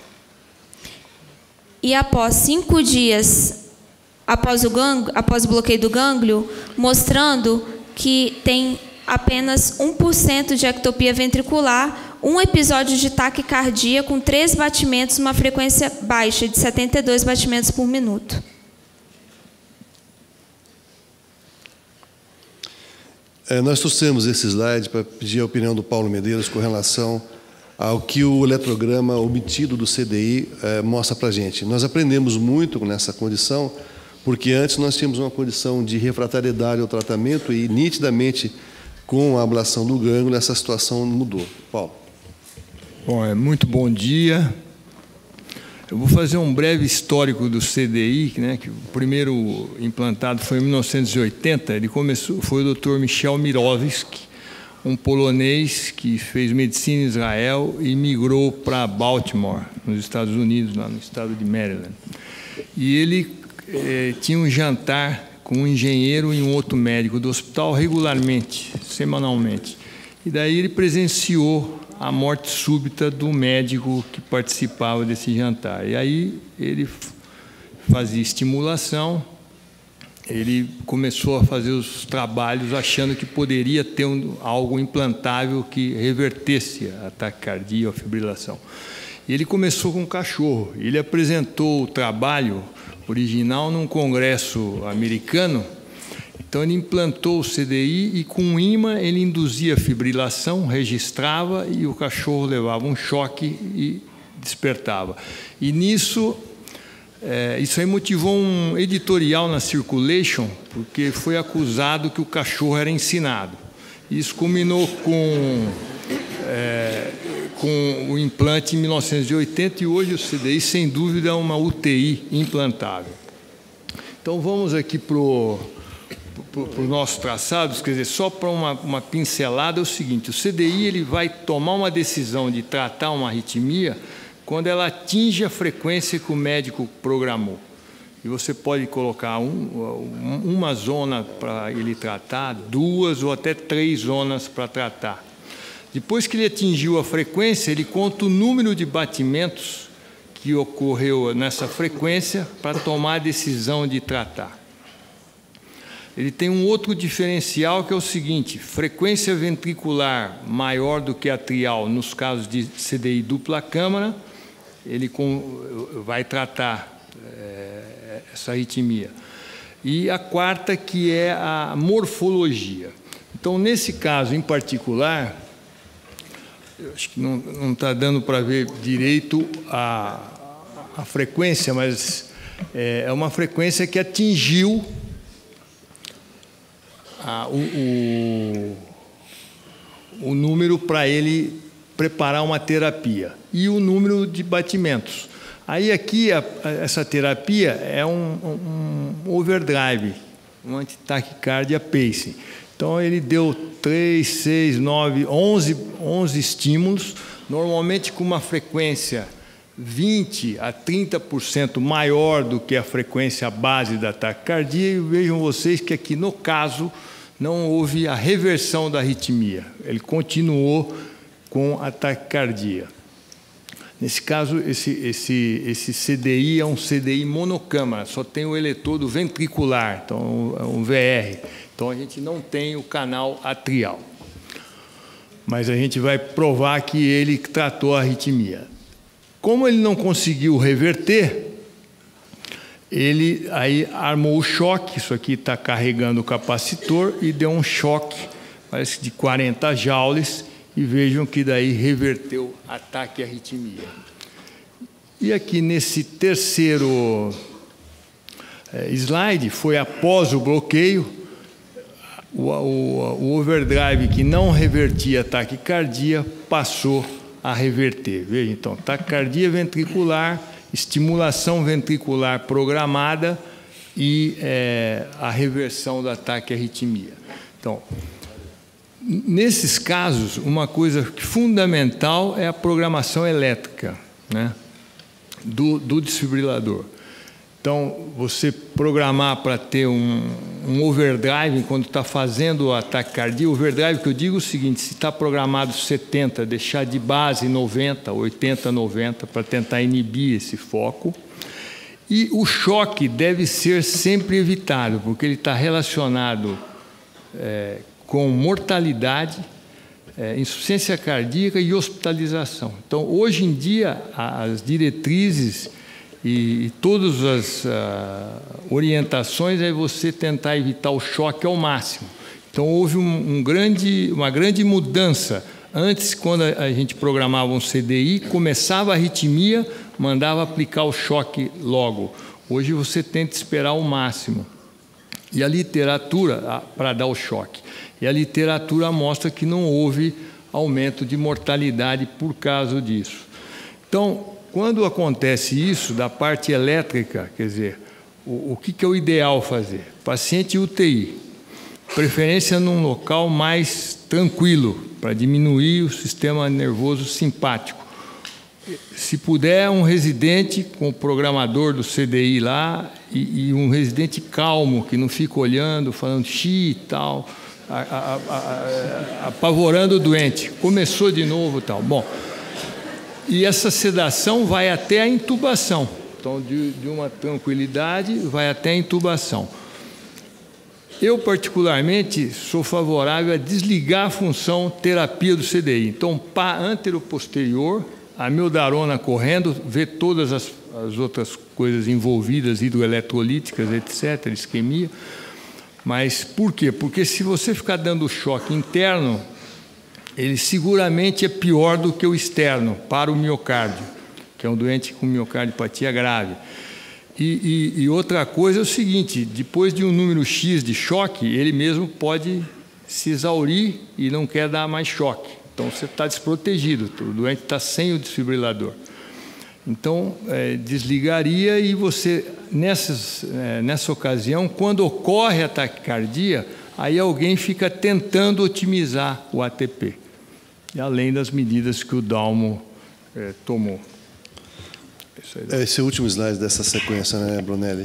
E após cinco dias após o, gânglio, após o bloqueio do gânglio, mostrando que tem apenas um por cento de ectopia ventricular, um episódio de taquicardia com três batimentos, uma frequência baixa de setenta e dois batimentos por minuto. É, nós trouxemos esse slide para pedir a opinião do Paulo Medeiros com relação ao que o eletrograma obtido do C D I é, mostra para a gente. Nós aprendemos muito nessa condição, porque antes nós tínhamos uma condição de refratariedade ao tratamento e, nitidamente, com a ablação do gânglio, essa situação mudou. Paulo. Bom, é, muito bom dia. Eu vou fazer um breve histórico do C D I, né, que o primeiro implantado foi em mil novecentos e oitenta. Ele começou, foi o doutor Michel Mirowski, um polonês que fez medicina em Israel e migrou para Baltimore, nos Estados Unidos, lá no estado de Maryland. E ele eh, tinha um jantar com um engenheiro e um outro médico do hospital regularmente, semanalmente. E daí ele presenciou a morte súbita do médico que participava desse jantar. E aí ele fazia estimulação, ele começou a fazer os trabalhos achando que poderia ter um, algo implantável que revertesse a taquicardia ou a fibrilação. E ele começou com um cachorro. Ele apresentou o trabalho original num congresso americano. Então, ele implantou o C D I e, com um ímã, ele induzia a fibrilação, registrava e o cachorro levava um choque e despertava. E, nisso, é, isso aí motivou um editorial na Circulation, porque foi acusado que o cachorro era ensinado. Isso culminou com, é, com o implante em mil novecentos e oitenta e hoje o C D I, sem dúvida, é uma U T I implantável. Então, vamos aqui para o... para os nossos traçados, quer dizer, só para uma, uma pincelada, é o seguinte: o C D I ele vai tomar uma decisão de tratar uma arritmia quando ela atinge a frequência que o médico programou. E você pode colocar um, uma zona para ele tratar, duas ou até três zonas para tratar. Depois que ele atingiu a frequência, ele conta o número de batimentos que ocorreu nessa frequência para tomar a decisão de tratar. Ele tem um outro diferencial, que é o seguinte: frequência ventricular maior do que atrial nos casos de C D I dupla câmara, ele com, vai tratar é, essa arritmia. E a quarta, que é a morfologia. Então, nesse caso em particular, eu acho que não está dando para ver direito a, a frequência, mas é, é uma frequência que atingiu Ah, o, o, o número para ele preparar uma terapia e o número de batimentos. Aí aqui a, a, essa terapia é um, um overdrive, um antitaquicardia pacing. Então ele deu três, seis, nove, onze, onze estímulos, normalmente com uma frequência vinte a trinta por cento maior do que a frequência base da taquicardia, e vejam vocês que aqui no caso não houve a reversão da arritmia, ele continuou com a taquicardia. Nesse caso, esse, esse, esse C D I é um C D I monocâmara, só tem o eletrodo ventricular, então é um V R, então a gente não tem o canal atrial. Mas a gente vai provar que ele tratou a arritmia. Como ele não conseguiu reverter, ele aí armou o choque, isso aqui está carregando o capacitor, e deu um choque, parece de quarenta joules, e vejam que daí reverteu ataque à arritmia. E aqui nesse terceiro é, slide, foi após o bloqueio, o, o, o overdrive que não revertia a taquicardia passou a reverter. Veja, então, taquicardia ventricular, estimulação ventricular programada e é, a reversão do ataque à arritmia. Então, nesses casos, uma coisa fundamental é a programação elétrica, né, do, do desfibrilador. Então, você programar para ter um, um overdrive quando está fazendo a taquicardia, overdrive que eu digo é o seguinte: se está programado setenta, deixar de base noventa, oitenta, noventa, para tentar inibir esse foco. E o choque deve ser sempre evitado, porque ele está relacionado é, com mortalidade, é, insuficiência cardíaca e hospitalização. Então, hoje em dia, as diretrizes e, e todas as uh, orientações é você tentar evitar o choque ao máximo. Então, houve um, um grande, uma grande mudança. Antes, quando a gente programava um C D I, começava a arritmia, mandava aplicar o choque logo. Hoje, você tenta esperar o máximo. E a literatura, para dar o choque, e a literatura mostra que não houve aumento de mortalidade por causa disso. Então, quando acontece isso, da parte elétrica, quer dizer, o, o que, que é o ideal fazer? Paciente U T I, preferência num local mais tranquilo, para diminuir o sistema nervoso simpático. Se puder, um residente com o programador do C D I lá e, e um residente calmo, que não fica olhando, falando xi e tal, a, a, a, a, apavorando o doente. Começou de novo e tal. Bom, e essa sedação vai até a intubação. Então, de, de uma tranquilidade, vai até a intubação. Eu, particularmente, sou favorável a desligar a função terapia do C D I. Então, pá antero-posterior, amiodarona correndo, ver todas as, as outras coisas envolvidas, hidroeletrolíticas, etcétera, isquemia. Mas por quê? Porque se você ficar dando choque interno, ele seguramente é pior do que o externo para o miocárdio, que é um doente com miocardiopatia grave. E, e, e outra coisa é o seguinte, depois de um número X de choque, ele mesmo pode se exaurir e não quer dar mais choque. Então, você está desprotegido, o doente está sem o desfibrilador. Então, é, desligaria e você, nessas, é, nessa ocasião, quando ocorre a taquicardia, aí alguém fica tentando otimizar o A T P, além das medidas que o Dalmo é, tomou. Esse é o último slide dessa sequência, né, Brunelli?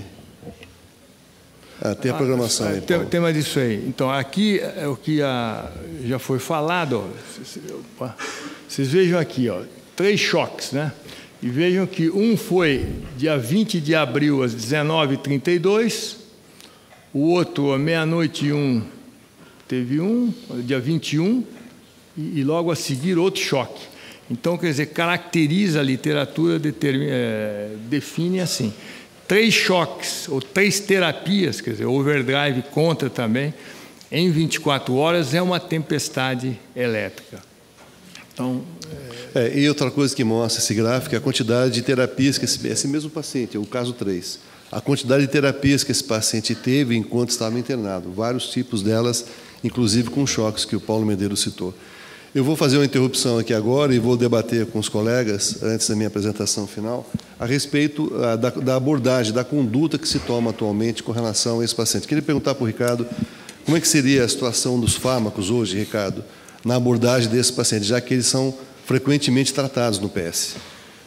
Ah, tem a programação ah, aí. Tem, tem mais disso aí. Então, aqui é o que a, já foi falado. Ó. Vocês vejam aqui, ó, três choques, né? E vejam que um foi dia vinte de abril às dezenove e trinta e dois, o outro, à meia-noite e um, teve um, dia vinte e um, e, e logo a seguir outro choque. Então, quer dizer, caracteriza a literatura, determina, é, define assim. Três choques, ou três terapias, quer dizer, overdrive conta também, em vinte e quatro horas é uma tempestade elétrica. Então, é... É, e outra coisa que mostra esse gráfico é a quantidade de terapias que esse, esse mesmo paciente, o caso três, a quantidade de terapias que esse paciente teve enquanto estava internado, vários tipos delas, inclusive com choques que o Paulo Medeiros citou. Eu vou fazer uma interrupção aqui agora e vou debater com os colegas, antes da minha apresentação final, a respeito a, da, da abordagem, da conduta que se toma atualmente com relação a esse paciente. Queria perguntar para o Ricardo como é que seria a situação dos fármacos hoje, Ricardo, na abordagem desse paciente, já que eles são frequentemente tratados no P S.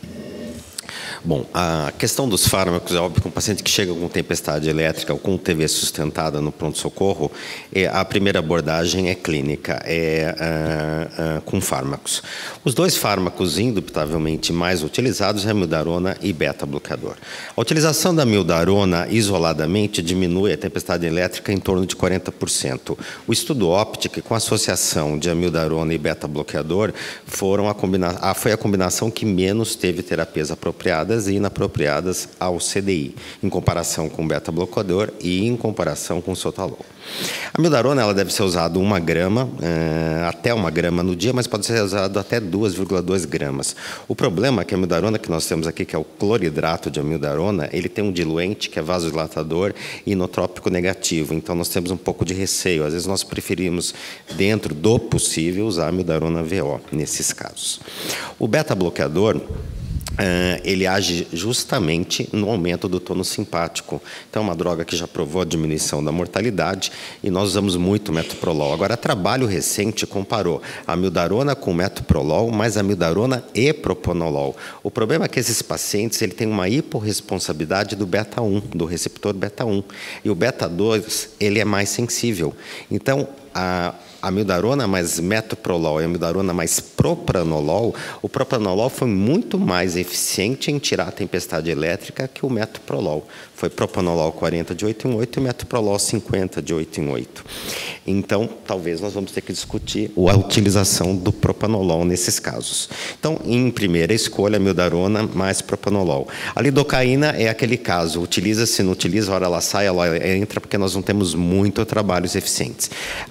Bom, a questão dos fármacos, é óbvio que um paciente que chega com tempestade elétrica ou com T V sustentada no pronto-socorro, é, a primeira abordagem é clínica, é uh, uh, com fármacos. Os dois fármacos indubitavelmente mais utilizados é a amiodarona e beta-bloqueador. A utilização da amiodarona isoladamente diminui a tempestade elétrica em torno de quarenta por cento. O estudo óptico com a associação de amiodarona e beta-bloqueador foram a combina... ah, foi a combinação que menos teve terapias apropriadas e inapropriadas ao C D I, em comparação com o beta-bloqueador e em comparação com o sotalol. A amiodarona ela deve ser usada uma grama, eh, até uma grama no dia, mas pode ser usado até duas vírgula dois gramas. O problema é que a amiodarona que nós temos aqui, que é o cloridrato de amiodarona, ele tem um diluente que é vasodilatador e inotrópico negativo, então nós temos um pouco de receio. Às vezes nós preferimos, dentro do possível, usar a amiodarona V O nesses casos. O beta-bloqueador, Uh, ele age justamente no aumento do tônus simpático. Então, é uma droga que já provou a diminuição da mortalidade e nós usamos muito metoprolol. Agora, trabalho recente comparou a amiodarona com metoprolol, mais a amiodarona e propanolol. O problema é que esses pacientes ele tem uma hiporresponsabilidade do beta um, do receptor beta um. E o beta dois, ele é mais sensível. Então, a A amiodarona mais metoprolol e a amiodarona mais propranolol, o propranolol foi muito mais eficiente em tirar a tempestade elétrica que o metoprolol. Foi propranolol quarenta de oito em oito e metoprolol cinquenta de oito em oito. Então, talvez nós vamos ter que discutir a utilização do propranolol nesses casos. Então, em primeira escolha, a amiodarona mais propranolol. A lidocaína é aquele caso, utiliza-se, não utiliza, a hora ela sai, ela entra, porque nós não temos muito trabalhos eficientes. A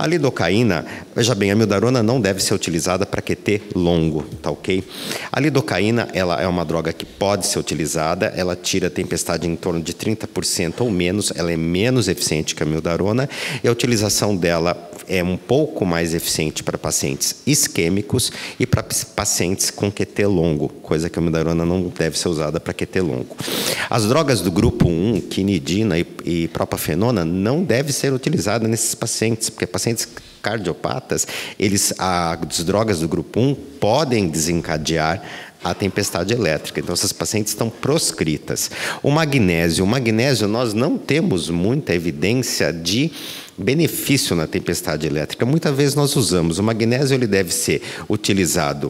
A lidocaína, veja bem, a amiodarona não deve ser utilizada para Q T longo, tá ok? A lidocaína, ela é uma droga que pode ser utilizada, ela tira a tempestade em torno de trinta por cento ou menos, ela é menos eficiente que a amiodarona, e a utilização dela é um pouco mais eficiente para pacientes isquêmicos e para pacientes com Q T longo, coisa que a amiodarona não deve ser usada para Q T longo. As drogas do grupo um, quinidina e, e propafenona, não devem ser utilizadas nesses pacientes, porque pacientes cardiopatas, eles, as drogas do grupo um podem desencadear a tempestade elétrica. Então, essas pacientes estão proscritas. O magnésio, o magnésio, nós não temos muita evidência de benefício na tempestade elétrica. Muitas vezes nós usamos. O magnésio, ele deve ser utilizado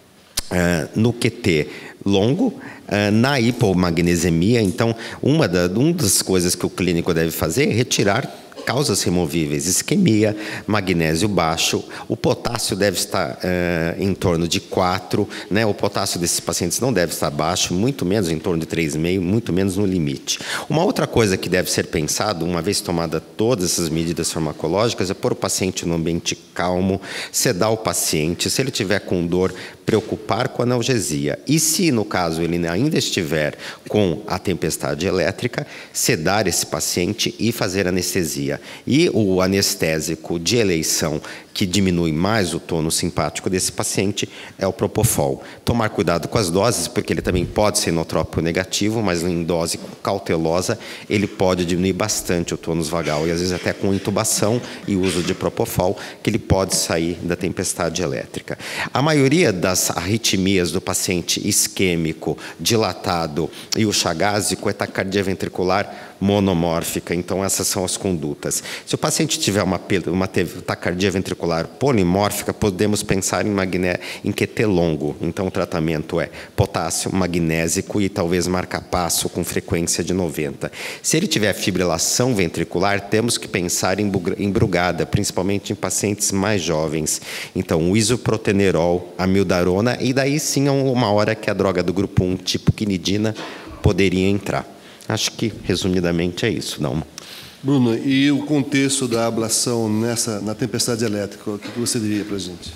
uh, no Q T longo, uh, na hipomagnesemia. Então, uma, da, uma das coisas que o clínico deve fazer é retirar causas removíveis, isquemia, magnésio baixo, o potássio deve estar uh, em torno de quatro, né? O potássio desses pacientes não deve estar baixo, muito menos em torno de três vírgula cinco, muito menos no limite. Uma outra coisa que deve ser pensado, uma vez tomada todas essas medidas farmacológicas, é pôr o paciente no ambiente calmo, sedar o paciente, se ele tiver com dor, preocupar com analgesia. E se, no caso, ele ainda estiver com a tempestade elétrica, sedar esse paciente e fazer anestesia. E o anestésico de eleição que diminui mais o tônus simpático desse paciente é o propofol. Tomar cuidado com as doses, porque ele também pode ser inotrópico negativo, mas em dose cautelosa ele pode diminuir bastante o tônus vagal, e às vezes até com intubação e uso de propofol, que ele pode sair da tempestade elétrica. A maioria das arritmias do paciente isquêmico, dilatado e o chagásico é taquicardia ventricular monomórfica, então essas são as condutas. Se o paciente tiver uma, uma taquicardia ventricular polimórfica, podemos pensar em, magné, em Q T longo, então o tratamento é potássio, magnésico e talvez marcapasso com frequência de noventa. Se ele tiver fibrilação ventricular, temos que pensar em, em brugada, principalmente em pacientes mais jovens. Então o isoprotenerol, a amiodarona, e daí sim é uma hora que a droga do grupo um, tipo quinidina, poderia entrar. Acho que, resumidamente, é isso. Não. Bruno, e o contexto da ablação nessa, na tempestade elétrica, o que você diria para a gente?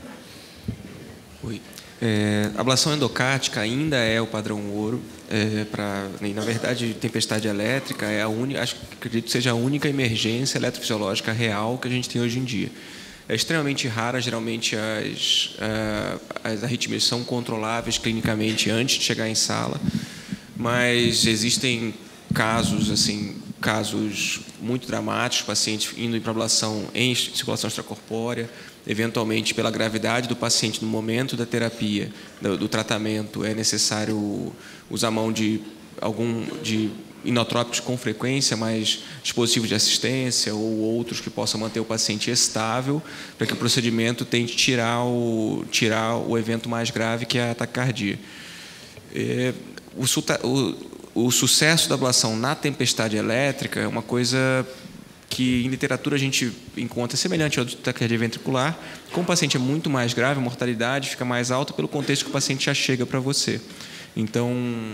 Oi. É, a ablação endocárdica ainda é o padrão ouro. É, pra, na verdade, tempestade elétrica é a única, acho que acredito que seja a única emergência eletrofisiológica real que a gente tem hoje em dia. É extremamente rara, geralmente as, as arritmias são controláveis clinicamente antes de chegar em sala, mas existem casos, assim, casos muito dramáticos, pacientes indo para ablação em circulação extracorpórea, eventualmente pela gravidade do paciente no momento da terapia, do, do tratamento, é necessário usar mão de algum de inotrópicos com frequência, mas dispositivos de assistência ou outros que possam manter o paciente estável, para que o procedimento tente tirar o, tirar o evento mais grave, que é a taquicardia. É, o, o, o sucesso da ablação na tempestade elétrica é uma coisa que em literatura a gente encontra semelhante ao da taquicardia ventricular. Como o paciente é muito mais grave, a mortalidade fica mais alta pelo contexto que o paciente já chega para você. Então,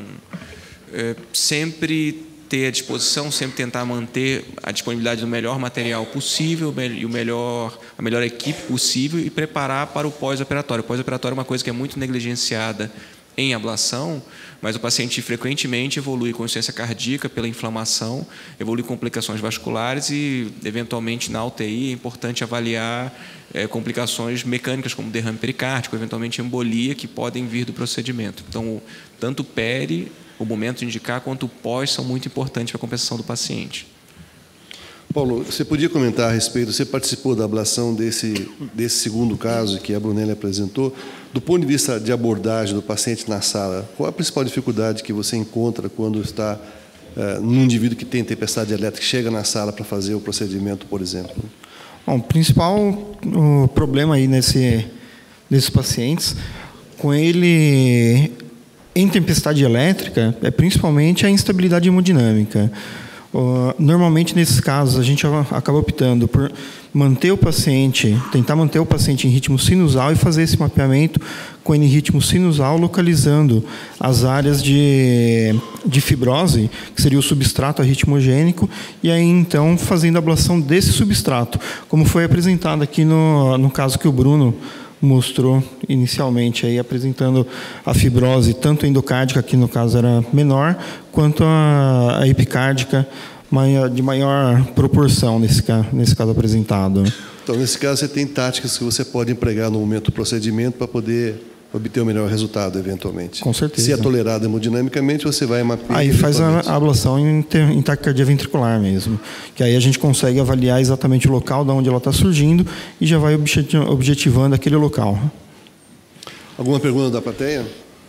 é, sempre ter à disposição, sempre tentar manter a disponibilidade do melhor material possível e o melhor, a melhor equipe possível e preparar para o pós-operatório. O pós-operatório é uma coisa que é muito negligenciada em ablação, mas o paciente frequentemente evolui com insuficiência cardíaca pela inflamação, evolui com complicações vasculares e, eventualmente, na U T I é importante avaliar é, complicações mecânicas, como derrame pericárdico, eventualmente embolia, que podem vir do procedimento. Então, tanto o peri, o momento de indicar, quanto o pós são muito importantes para a compensação do paciente. Paulo, você podia comentar a respeito, você participou da ablação desse, desse segundo caso que a Brunelli apresentou, do ponto de vista de abordagem do paciente na sala, qual a principal dificuldade que você encontra quando está uh, num indivíduo que tem tempestade elétrica, chega na sala para fazer o procedimento, por exemplo? Bom, o principal o problema aí nesse, nesses pacientes, com ele em tempestade elétrica, é principalmente a instabilidade hemodinâmica. Uh, normalmente, nesses casos, a gente acaba optando por manter o paciente, tentar manter o paciente em ritmo sinusal e fazer esse mapeamento com ele em ritmo sinusal, localizando as áreas de, de fibrose, que seria o substrato arritmogênico, e aí, então, fazendo a ablação desse substrato, como foi apresentado aqui no, no caso que o Bruno mostrou inicialmente, aí, apresentando a fibrose, tanto endocárdica, que no caso era menor, quanto a, a epicárdica, maior, de maior proporção, nesse, nesse caso apresentado. Então, nesse caso, você tem táticas que você pode empregar no momento do procedimento para poder obter o melhor resultado, eventualmente. Com certeza. Se é tolerado hemodinamicamente, você vai mapear. Aí faz a, a ablação em, em taquicardia ventricular mesmo, que aí a gente consegue avaliar exatamente o local de onde ela está surgindo e já vai objetivando aquele local. Alguma pergunta da plateia?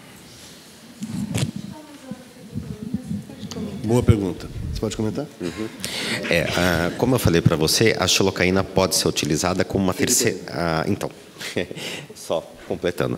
Boa pergunta. Você pode comentar? Uhum. É, ah, como eu falei para você, a xilocaína pode ser utilizada como uma terceira... Ah, então, só completando.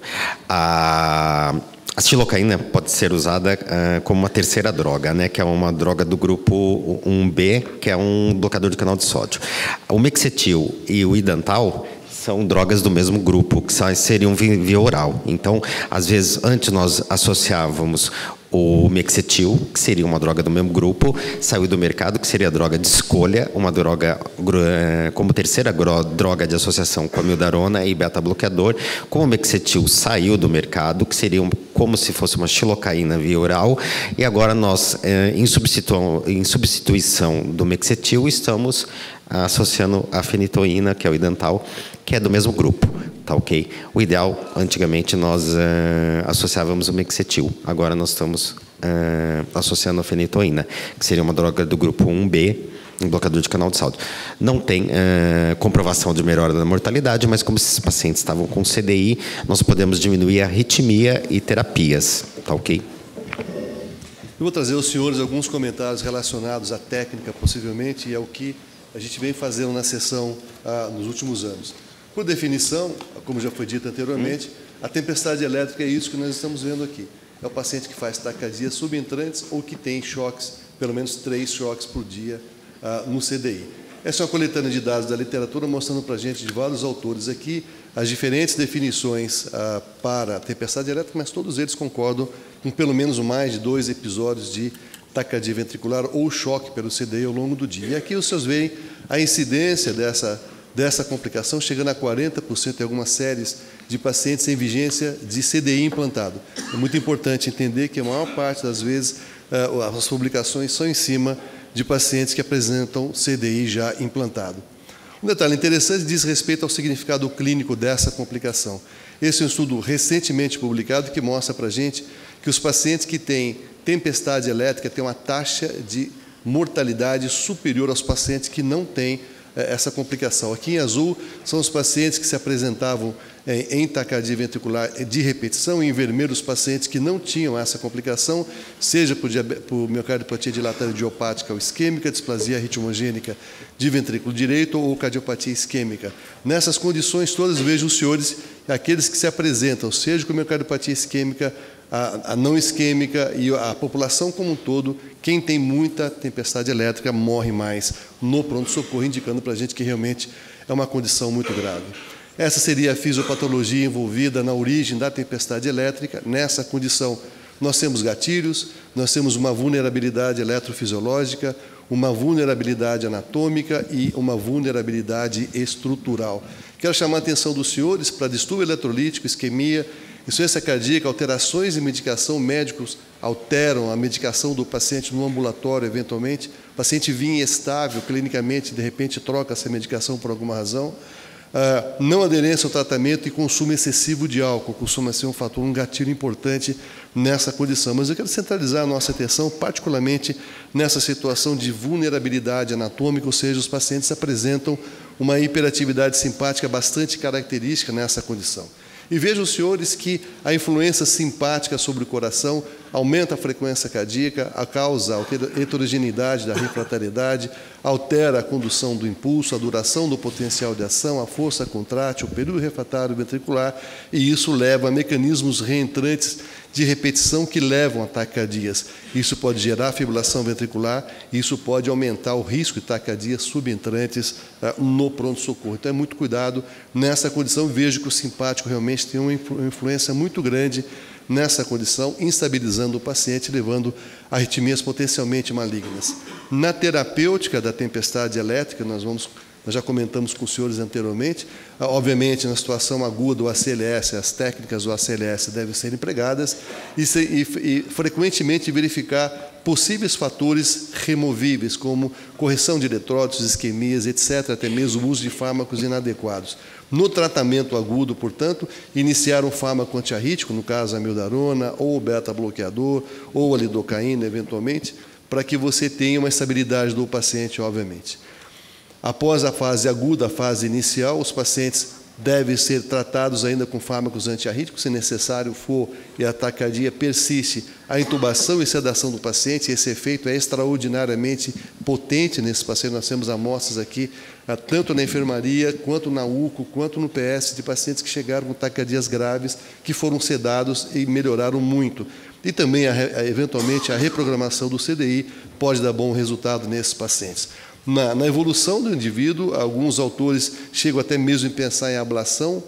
A, a xilocaína pode ser usada ah, como uma terceira droga, né, que é uma droga do grupo um B, que é um blocador de canal de sódio. O mexetil e o idantal são drogas do mesmo grupo, que seriam via oral. Então, às vezes, antes nós associávamos o mexetil, que seria uma droga do mesmo grupo, saiu do mercado, que seria a droga de escolha, uma droga como terceira droga de associação com a mildarona e beta-bloqueador. Como o mexetil saiu do mercado, que seria como se fosse uma xilocaína via oral, e agora nós, em substituição, em substituição do mexetil, estamos associando a fenitoína, que é o idantal, que é do mesmo grupo. Tá ok? O ideal, antigamente, nós uh, associávamos o mexetil. Agora nós estamos uh, associando a fenitoína, que seria uma droga do grupo um B, um blocador de canal de sódio. Não tem uh, comprovação de melhora da mortalidade, mas como esses pacientes estavam com C D I, nós podemos diminuir a arritmia e terapias. Tá ok? Eu vou trazer aos senhores alguns comentários relacionados à técnica, possivelmente, e ao que a gente vem fazendo na sessão uh, nos últimos anos. Por definição, como já foi dito anteriormente, a tempestade elétrica é isso que nós estamos vendo aqui. É o paciente que faz taquicardias subentrantes ou que tem choques, pelo menos três choques por dia uh, no C D I. Essa é uma coletânea de dados da literatura mostrando para a gente, de vários autores aqui, as diferentes definições uh, para a tempestade elétrica, mas todos eles concordam com pelo menos mais de dois episódios de taquicardia ventricular ou choque pelo C D I ao longo do dia. E aqui os senhores veem a incidência dessa dessa complicação, chegando a quarenta por cento em algumas séries de pacientes em vigência de C D I implantado. É muito importante entender que a maior parte das vezes as publicações são em cima de pacientes que apresentam C D I já implantado. Um detalhe interessante diz respeito ao significado clínico dessa complicação. Esse é um estudo recentemente publicado que mostra para a gente que os pacientes que têm tempestade elétrica têm uma taxa de mortalidade superior aos pacientes que não têm essa complicação. Aqui em azul são os pacientes que se apresentavam em taquicardia ventricular de repetição, e em vermelho os pacientes que não tinham essa complicação, seja por, por miocardiopatia dilatada idiopática ou isquêmica, displasia arritmogênica de ventrículo direito ou cardiopatia isquêmica. Nessas condições todas, vejo os senhores, aqueles que se apresentam, seja com miocardiopatia isquêmica, a, a não isquêmica e a população como um todo, quem tem muita tempestade elétrica morre mais no pronto-socorro, indicando para a gente que realmente é uma condição muito grave. Essa seria a fisiopatologia envolvida na origem da tempestade elétrica. Nessa condição, nós temos gatilhos, nós temos uma vulnerabilidade eletrofisiológica, uma vulnerabilidade anatômica e uma vulnerabilidade estrutural. Quero chamar a atenção dos senhores para distúrbio eletrolítico, isquemia, insuficiência cardíaca, alterações em medicação, médicos alteram a medicação do paciente no ambulatório, eventualmente, o paciente vinha estável clinicamente, de repente troca essa medicação por alguma razão, uh, não aderência ao tratamento e consumo excessivo de álcool, costuma ser um fator, um gatilho importante nessa condição. Mas eu quero centralizar a nossa atenção, particularmente nessa situação de vulnerabilidade anatômica, ou seja, os pacientes apresentam uma hiperatividade simpática bastante característica nessa condição. E vejam, senhores, que a influência simpática sobre o coração aumenta a frequência cardíaca, a causa a heterogeneidade da refratariedade, altera a condução do impulso, a duração do potencial de ação, a força contrátil, o período refratário ventricular, e isso leva a mecanismos reentrantes de repetição que levam a taquicardias. Isso pode gerar fibrilação ventricular, e isso pode aumentar o risco de taquicardias subentrantes uh, no pronto-socorro. Então, é muito cuidado nessa condição. Vejo que o simpático realmente tem uma influência muito grande nessa condição, instabilizando o paciente, levando a arritmias potencialmente malignas. Na terapêutica da tempestade elétrica, nós vamos... Nós já comentamos com os senhores anteriormente, obviamente, na situação aguda do A C L S, as técnicas do A C L S devem ser empregadas e, se, e, e frequentemente verificar possíveis fatores removíveis, como correção de eletrólitos, isquemias, etcétera, até mesmo o uso de fármacos inadequados. No tratamento agudo, portanto, iniciar um fármaco antiarrítico, no caso a amiodarona, ou o beta-bloqueador, ou a lidocaína, eventualmente, para que você tenha uma estabilidade do paciente, obviamente. Após a fase aguda, a fase inicial, os pacientes devem ser tratados ainda com fármacos antiarrítmicos, se necessário for, e a taquicardia persiste, a intubação e sedação do paciente. Esse efeito é extraordinariamente potente nesse paciente. Nós temos amostras aqui, tanto na enfermaria, quanto na U C O, quanto no P S, de pacientes que chegaram com taquicardias graves, que foram sedados e melhoraram muito. E também, a, eventualmente, a reprogramação do C D I pode dar bom resultado nesses pacientes. Na, na evolução do indivíduo, alguns autores chegam até mesmo a pensar em ablação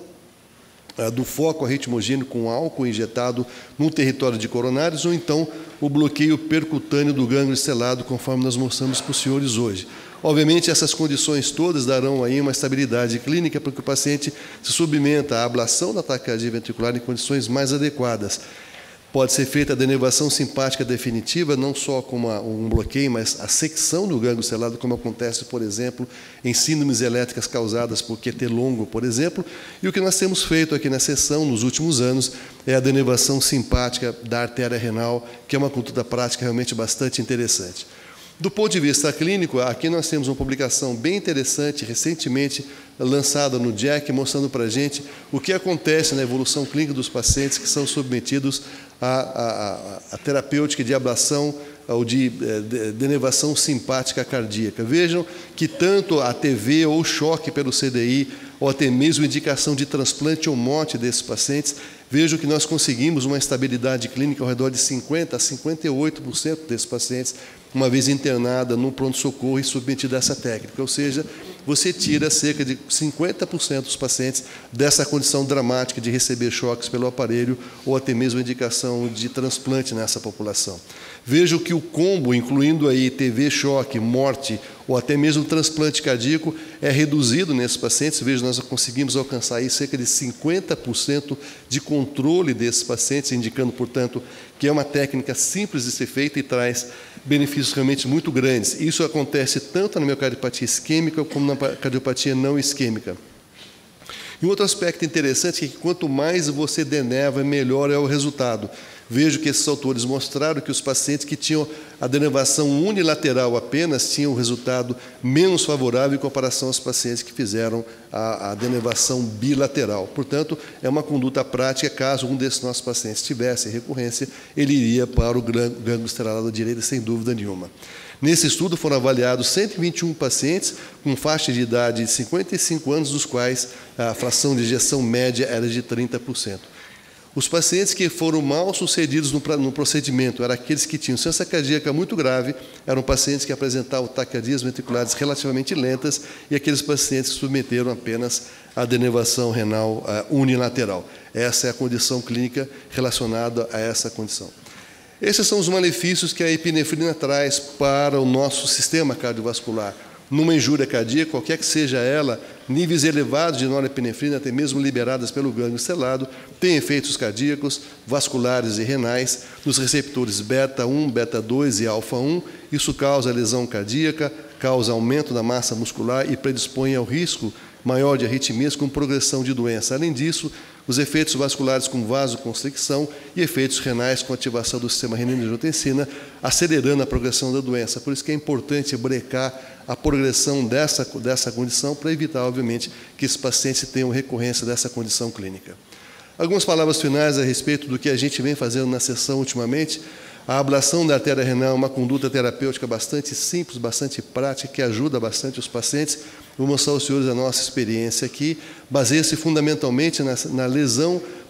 uh, do foco arritmogênico com álcool injetado no território de coronários, ou então o bloqueio percutâneo do gânglio estelado, conforme nós mostramos para os senhores hoje. Obviamente, essas condições todas darão aí uma estabilidade clínica para que o paciente se submeta à ablação da taquicardia ventricular em condições mais adequadas. Pode ser feita a denervação simpática definitiva, não só com uma, um bloqueio, mas a secção do gânglio estelado, como acontece, por exemplo, em síndromes elétricas causadas por Q T longo, por exemplo. E o que nós temos feito aqui na sessão, nos últimos anos, é a denervação simpática da artéria renal, que é uma conduta prática realmente bastante interessante. Do ponto de vista clínico, aqui nós temos uma publicação bem interessante, recentemente lançada no J A C, mostrando para a gente o que acontece na evolução clínica dos pacientes que são submetidos à, à, à terapêutica de ablação ou de, de denervação simpática cardíaca. Vejam que tanto a T V ou choque pelo C D I, ou até mesmo indicação de transplante ou morte desses pacientes, vejam que nós conseguimos uma estabilidade clínica ao redor de cinquenta por cento a cinquenta e oito por cento desses pacientes, uma vez internada no pronto-socorro e submetida a essa técnica. Ou seja, você tira cerca de cinquenta por cento dos pacientes dessa condição dramática de receber choques pelo aparelho ou até mesmo indicação de transplante nessa população. Vejam que o combo, incluindo aí T V, choque, morte ou até mesmo transplante cardíaco, é reduzido nesses pacientes. Vejam, nós conseguimos alcançar aí cerca de cinquenta por cento de controle desses pacientes, indicando, portanto, que é uma técnica simples de ser feita e traz benefícios realmente muito grandes. Isso acontece tanto na miocardiopatia isquêmica como na cardiopatia não isquêmica. E um outro aspecto interessante é que quanto mais você denerva, melhor é o resultado. Vejo que esses autores mostraram que os pacientes que tinham a denervação unilateral apenas tinham um resultado menos favorável em comparação aos pacientes que fizeram a, a denervação bilateral. Portanto, é uma conduta prática. Caso um desses nossos pacientes tivesse recorrência, ele iria para o gânglio estrelado direito, sem dúvida nenhuma. Nesse estudo foram avaliados cento e vinte e um pacientes com faixa de idade de cinquenta e cinco anos, dos quais a fração de ejeção média era de trinta por cento. Os pacientes que foram mal sucedidos no, no procedimento eram aqueles que tinham insuficiência cardíaca muito grave, eram pacientes que apresentavam taquicardias ventriculares relativamente lentas e aqueles pacientes que submeteram apenas à denervação renal uh, unilateral. Essa é a condição clínica relacionada a essa condição. Esses são os malefícios que a epinefrina traz para o nosso sistema cardiovascular. Numa injúria cardíaca, qualquer que seja ela, níveis elevados de norepinefrina, até mesmo liberadas pelo gânglio estelado, têm efeitos cardíacos, vasculares e renais nos receptores beta um, beta dois e alfa um. Isso causa lesão cardíaca, causa aumento da massa muscular e predispõe ao risco maior de arritmias com progressão de doença. Além disso, os efeitos vasculares com vasoconstricção e efeitos renais com ativação do sistema renina-angiotensina, acelerando a progressão da doença. Por isso que é importante brecar a progressão dessa, dessa condição para evitar, obviamente, que esses pacientes tenham recorrência dessa condição clínica. Algumas palavras finais a respeito do que a gente vem fazendo na sessão ultimamente. A ablação da artéria renal é uma conduta terapêutica bastante simples, bastante prática, que ajuda bastante os pacientes. Vou mostrar aos senhores a nossa experiência aqui. Baseia-se fundamentalmente na, na lesão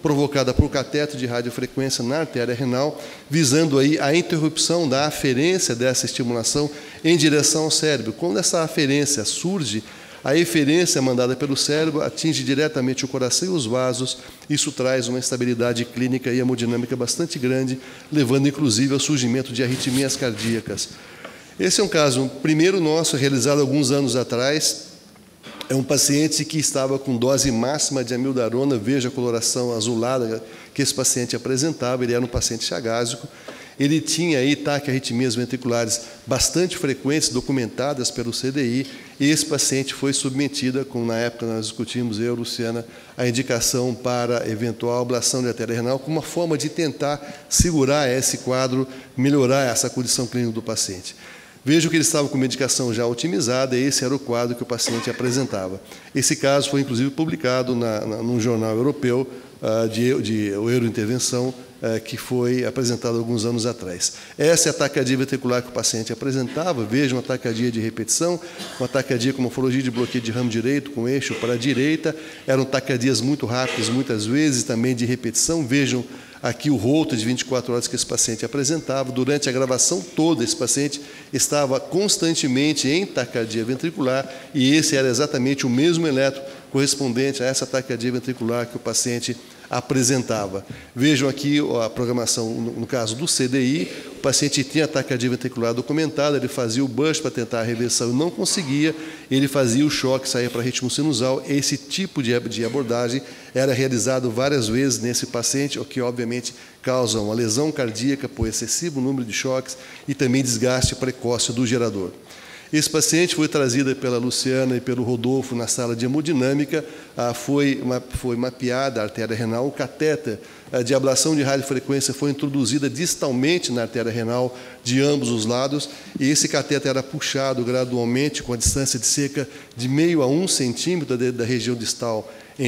provocada por cateto de radiofrequência na artéria renal, visando aí a interrupção da aferência dessa estimulação em direção ao cérebro. Quando essa aferência surge, a eferência mandada pelo cérebro atinge diretamente o coração e os vasos. Isso traz uma instabilidade clínica e hemodinâmica bastante grande, levando inclusive ao surgimento de arritmias cardíacas. Esse é um caso, primeiro nosso, realizado alguns anos atrás. É um paciente que estava com dose máxima de amiodarona, veja a coloração azulada que esse paciente apresentava, ele era um paciente chagásico. Ele tinha aí taquiarritmias ventriculares bastante frequentes, documentadas pelo C D I, e esse paciente foi submetida, como na época nós discutimos, eu, Luciana, a indicação para eventual ablação de artéria renal, como uma forma de tentar segurar esse quadro, melhorar essa condição clínica do paciente. Vejo que ele estava com medicação já otimizada, e esse era o quadro que o paciente apresentava. Esse caso foi, inclusive, publicado na, na, num jornal europeu uh, de, de Eurointervenção, uh, que foi apresentado alguns anos atrás. Essa é a taquicardia ventricular que o paciente apresentava. Veja uma taquicardia de repetição, uma taquicardia com morfologia de bloqueio de ramo direito, com eixo para a direita. Eram taquicardias muito rápidas, muitas vezes, também de repetição. Vejam aqui o Holter de vinte e quatro horas que esse paciente apresentava. Durante a gravação toda, esse paciente estava constantemente em taquicardia ventricular, e esse era exatamente o mesmo eletro correspondente a essa taquicardia ventricular que o paciente apresentava. Vejam aqui a programação, no caso do C D I, o paciente tinha taquicardia ventricular documentada, ele fazia o burst para tentar a reversão e não conseguia, ele fazia o choque, saía para ritmo sinusal. Esse tipo de abordagem era realizado várias vezes nesse paciente, o que obviamente causa uma lesão cardíaca por excessivo número de choques e também desgaste precoce do gerador. Esse paciente foi trazido pela Luciana e pelo Rodolfo na sala de hemodinâmica, foi, foi mapeada a artéria renal, o catéter de ablação de radiofrequência foi introduzida distalmente na artéria renal de ambos os lados, e esse catéter era puxado gradualmente com a distância de cerca de meio a um centímetro da região distal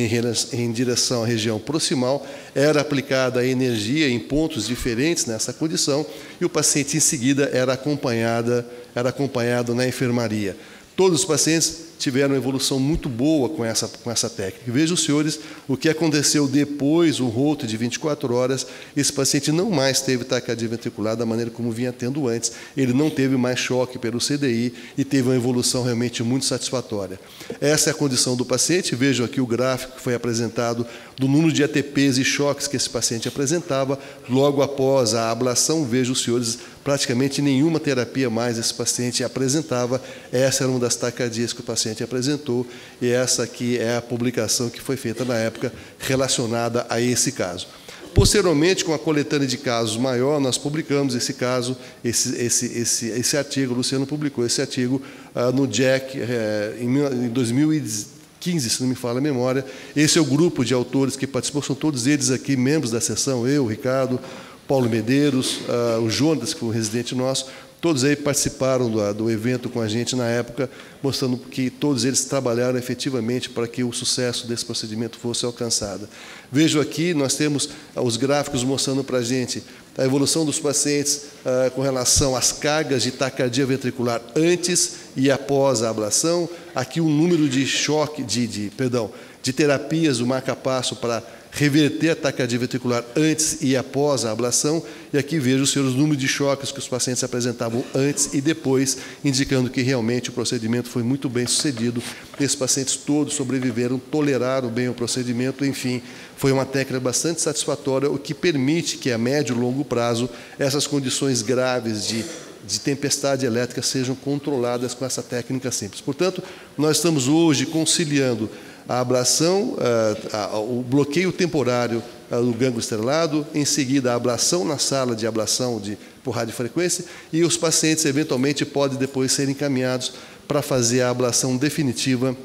em direção à região proximal. Era aplicada a energia em pontos diferentes nessa condição, e o paciente em seguida era acompanhada, era acompanhado na enfermaria. Todos os pacientes tiveram uma evolução muito boa com essa, com essa técnica. Vejam, senhores, o que aconteceu depois, o Holter de vinte e quatro horas, esse paciente não mais teve taquicardia ventricular da maneira como vinha tendo antes, ele não teve mais choque pelo C D I e teve uma evolução realmente muito satisfatória. Essa é a condição do paciente. Vejam aqui o gráfico que foi apresentado do número de A T Ps e choques que esse paciente apresentava logo após a ablação. Vejam, senhores, praticamente nenhuma terapia mais esse paciente apresentava. Essa era uma das taquicardias que o paciente apresentou, e essa aqui é a publicação que foi feita na época relacionada a esse caso. Posteriormente, com a coletânea de casos maior, nós publicamos esse caso, esse, esse, esse, esse artigo, o Luciano publicou esse artigo uh, no J A C uh, em dois mil e quinze, se não me falha a memória. Esse é o grupo de autores que participou, são todos eles aqui membros da sessão, eu, o Ricardo, Paulo Medeiros, uh, o Jonas, que foi um residente nosso. Todos aí participaram do, do evento com a gente na época, mostrando que todos eles trabalharam efetivamente para que o sucesso desse procedimento fosse alcançado. Vejo aqui, nós temos os gráficos mostrando para a gente a evolução dos pacientes ah, com relação às cargas de taquicardia ventricular antes e após a ablação. Aqui o número de choque, de, de, perdão, de terapias do marca-passo para reverter a taquicardia ventricular antes e após a ablação, e aqui vejo os seus números de choques que os pacientes apresentavam antes e depois, indicando que realmente o procedimento foi muito bem sucedido. Esses pacientes todos sobreviveram, toleraram bem o procedimento, enfim, foi uma técnica bastante satisfatória, o que permite que a médio e longo prazo essas condições graves de de tempestade elétrica sejam controladas com essa técnica simples. Portanto, nós estamos hoje conciliando a ablação, a, a, o bloqueio temporário a, do gânglio estrelado, em seguida a ablação na sala de ablação de, por radiofrequência, e os pacientes eventualmente podem depois ser encaminhados para fazer a ablação definitiva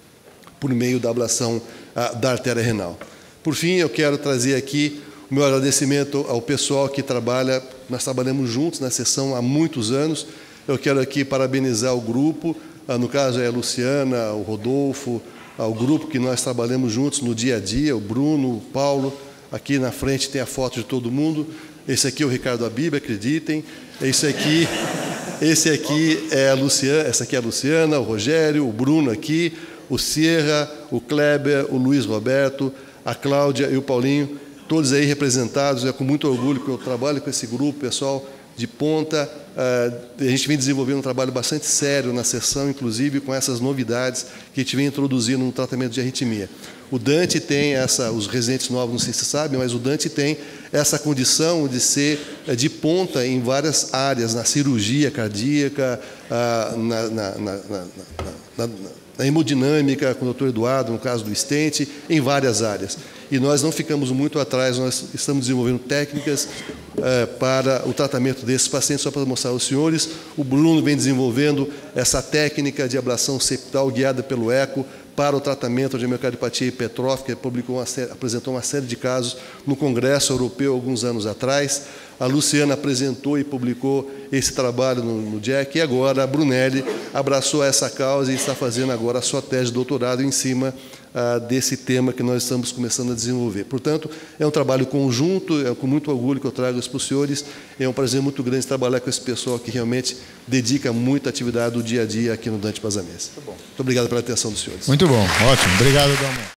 por meio da ablação a, da artéria renal. Por fim, eu quero trazer aqui o meu agradecimento ao pessoal que trabalha, nós trabalhamos juntos na sessão há muitos anos. Eu quero aqui parabenizar o grupo, no caso é a Luciana, o Rodolfo, o grupo que nós trabalhamos juntos no dia a dia, o Bruno, o Paulo. Aqui na frente tem a foto de todo mundo. Esse aqui é o Ricardo Abib, acreditem. Esse aqui, esse aqui é a Luciana, essa aqui é a Luciana, o Rogério, o Bruno aqui, o Sierra, o Kleber, o Luiz Roberto, a Cláudia e o Paulinho, todos aí representados. É com muito orgulho que eu trabalho com esse grupo, pessoal de ponta. A gente vem desenvolvendo um trabalho bastante sério na sessão, inclusive com essas novidades que a gente vem introduzindo no tratamento de arritmia. O Dante tem essa, os residentes novos, não sei se sabem, mas o Dante tem essa condição de ser de ponta em várias áreas, na cirurgia cardíaca, na, na, na, na, na, na hemodinâmica, com o doutor Eduardo, no caso do stent, em várias áreas. E nós não ficamos muito atrás, nós estamos desenvolvendo técnicas eh, para o tratamento desses pacientes, só para mostrar aos senhores. O Bruno vem desenvolvendo essa técnica de ablação septal guiada pelo eco para o tratamento de miocardiopatia hipertrófica, publicou uma série, apresentou uma série de casos no Congresso Europeu alguns anos atrás. A Luciana apresentou e publicou esse trabalho no, no J E C, e agora a Brunelli abraçou essa causa e está fazendo agora a sua tese de doutorado em cima ah, desse tema que nós estamos começando a desenvolver. Portanto, é um trabalho conjunto, é com muito orgulho que eu trago isso para os senhores. É um prazer muito grande trabalhar com esse pessoal que realmente dedica muita atividade do dia a dia aqui no Dante Paz à Mesa. Muito obrigado pela atenção dos senhores. Muito bom, ótimo. Obrigado, Dalmon.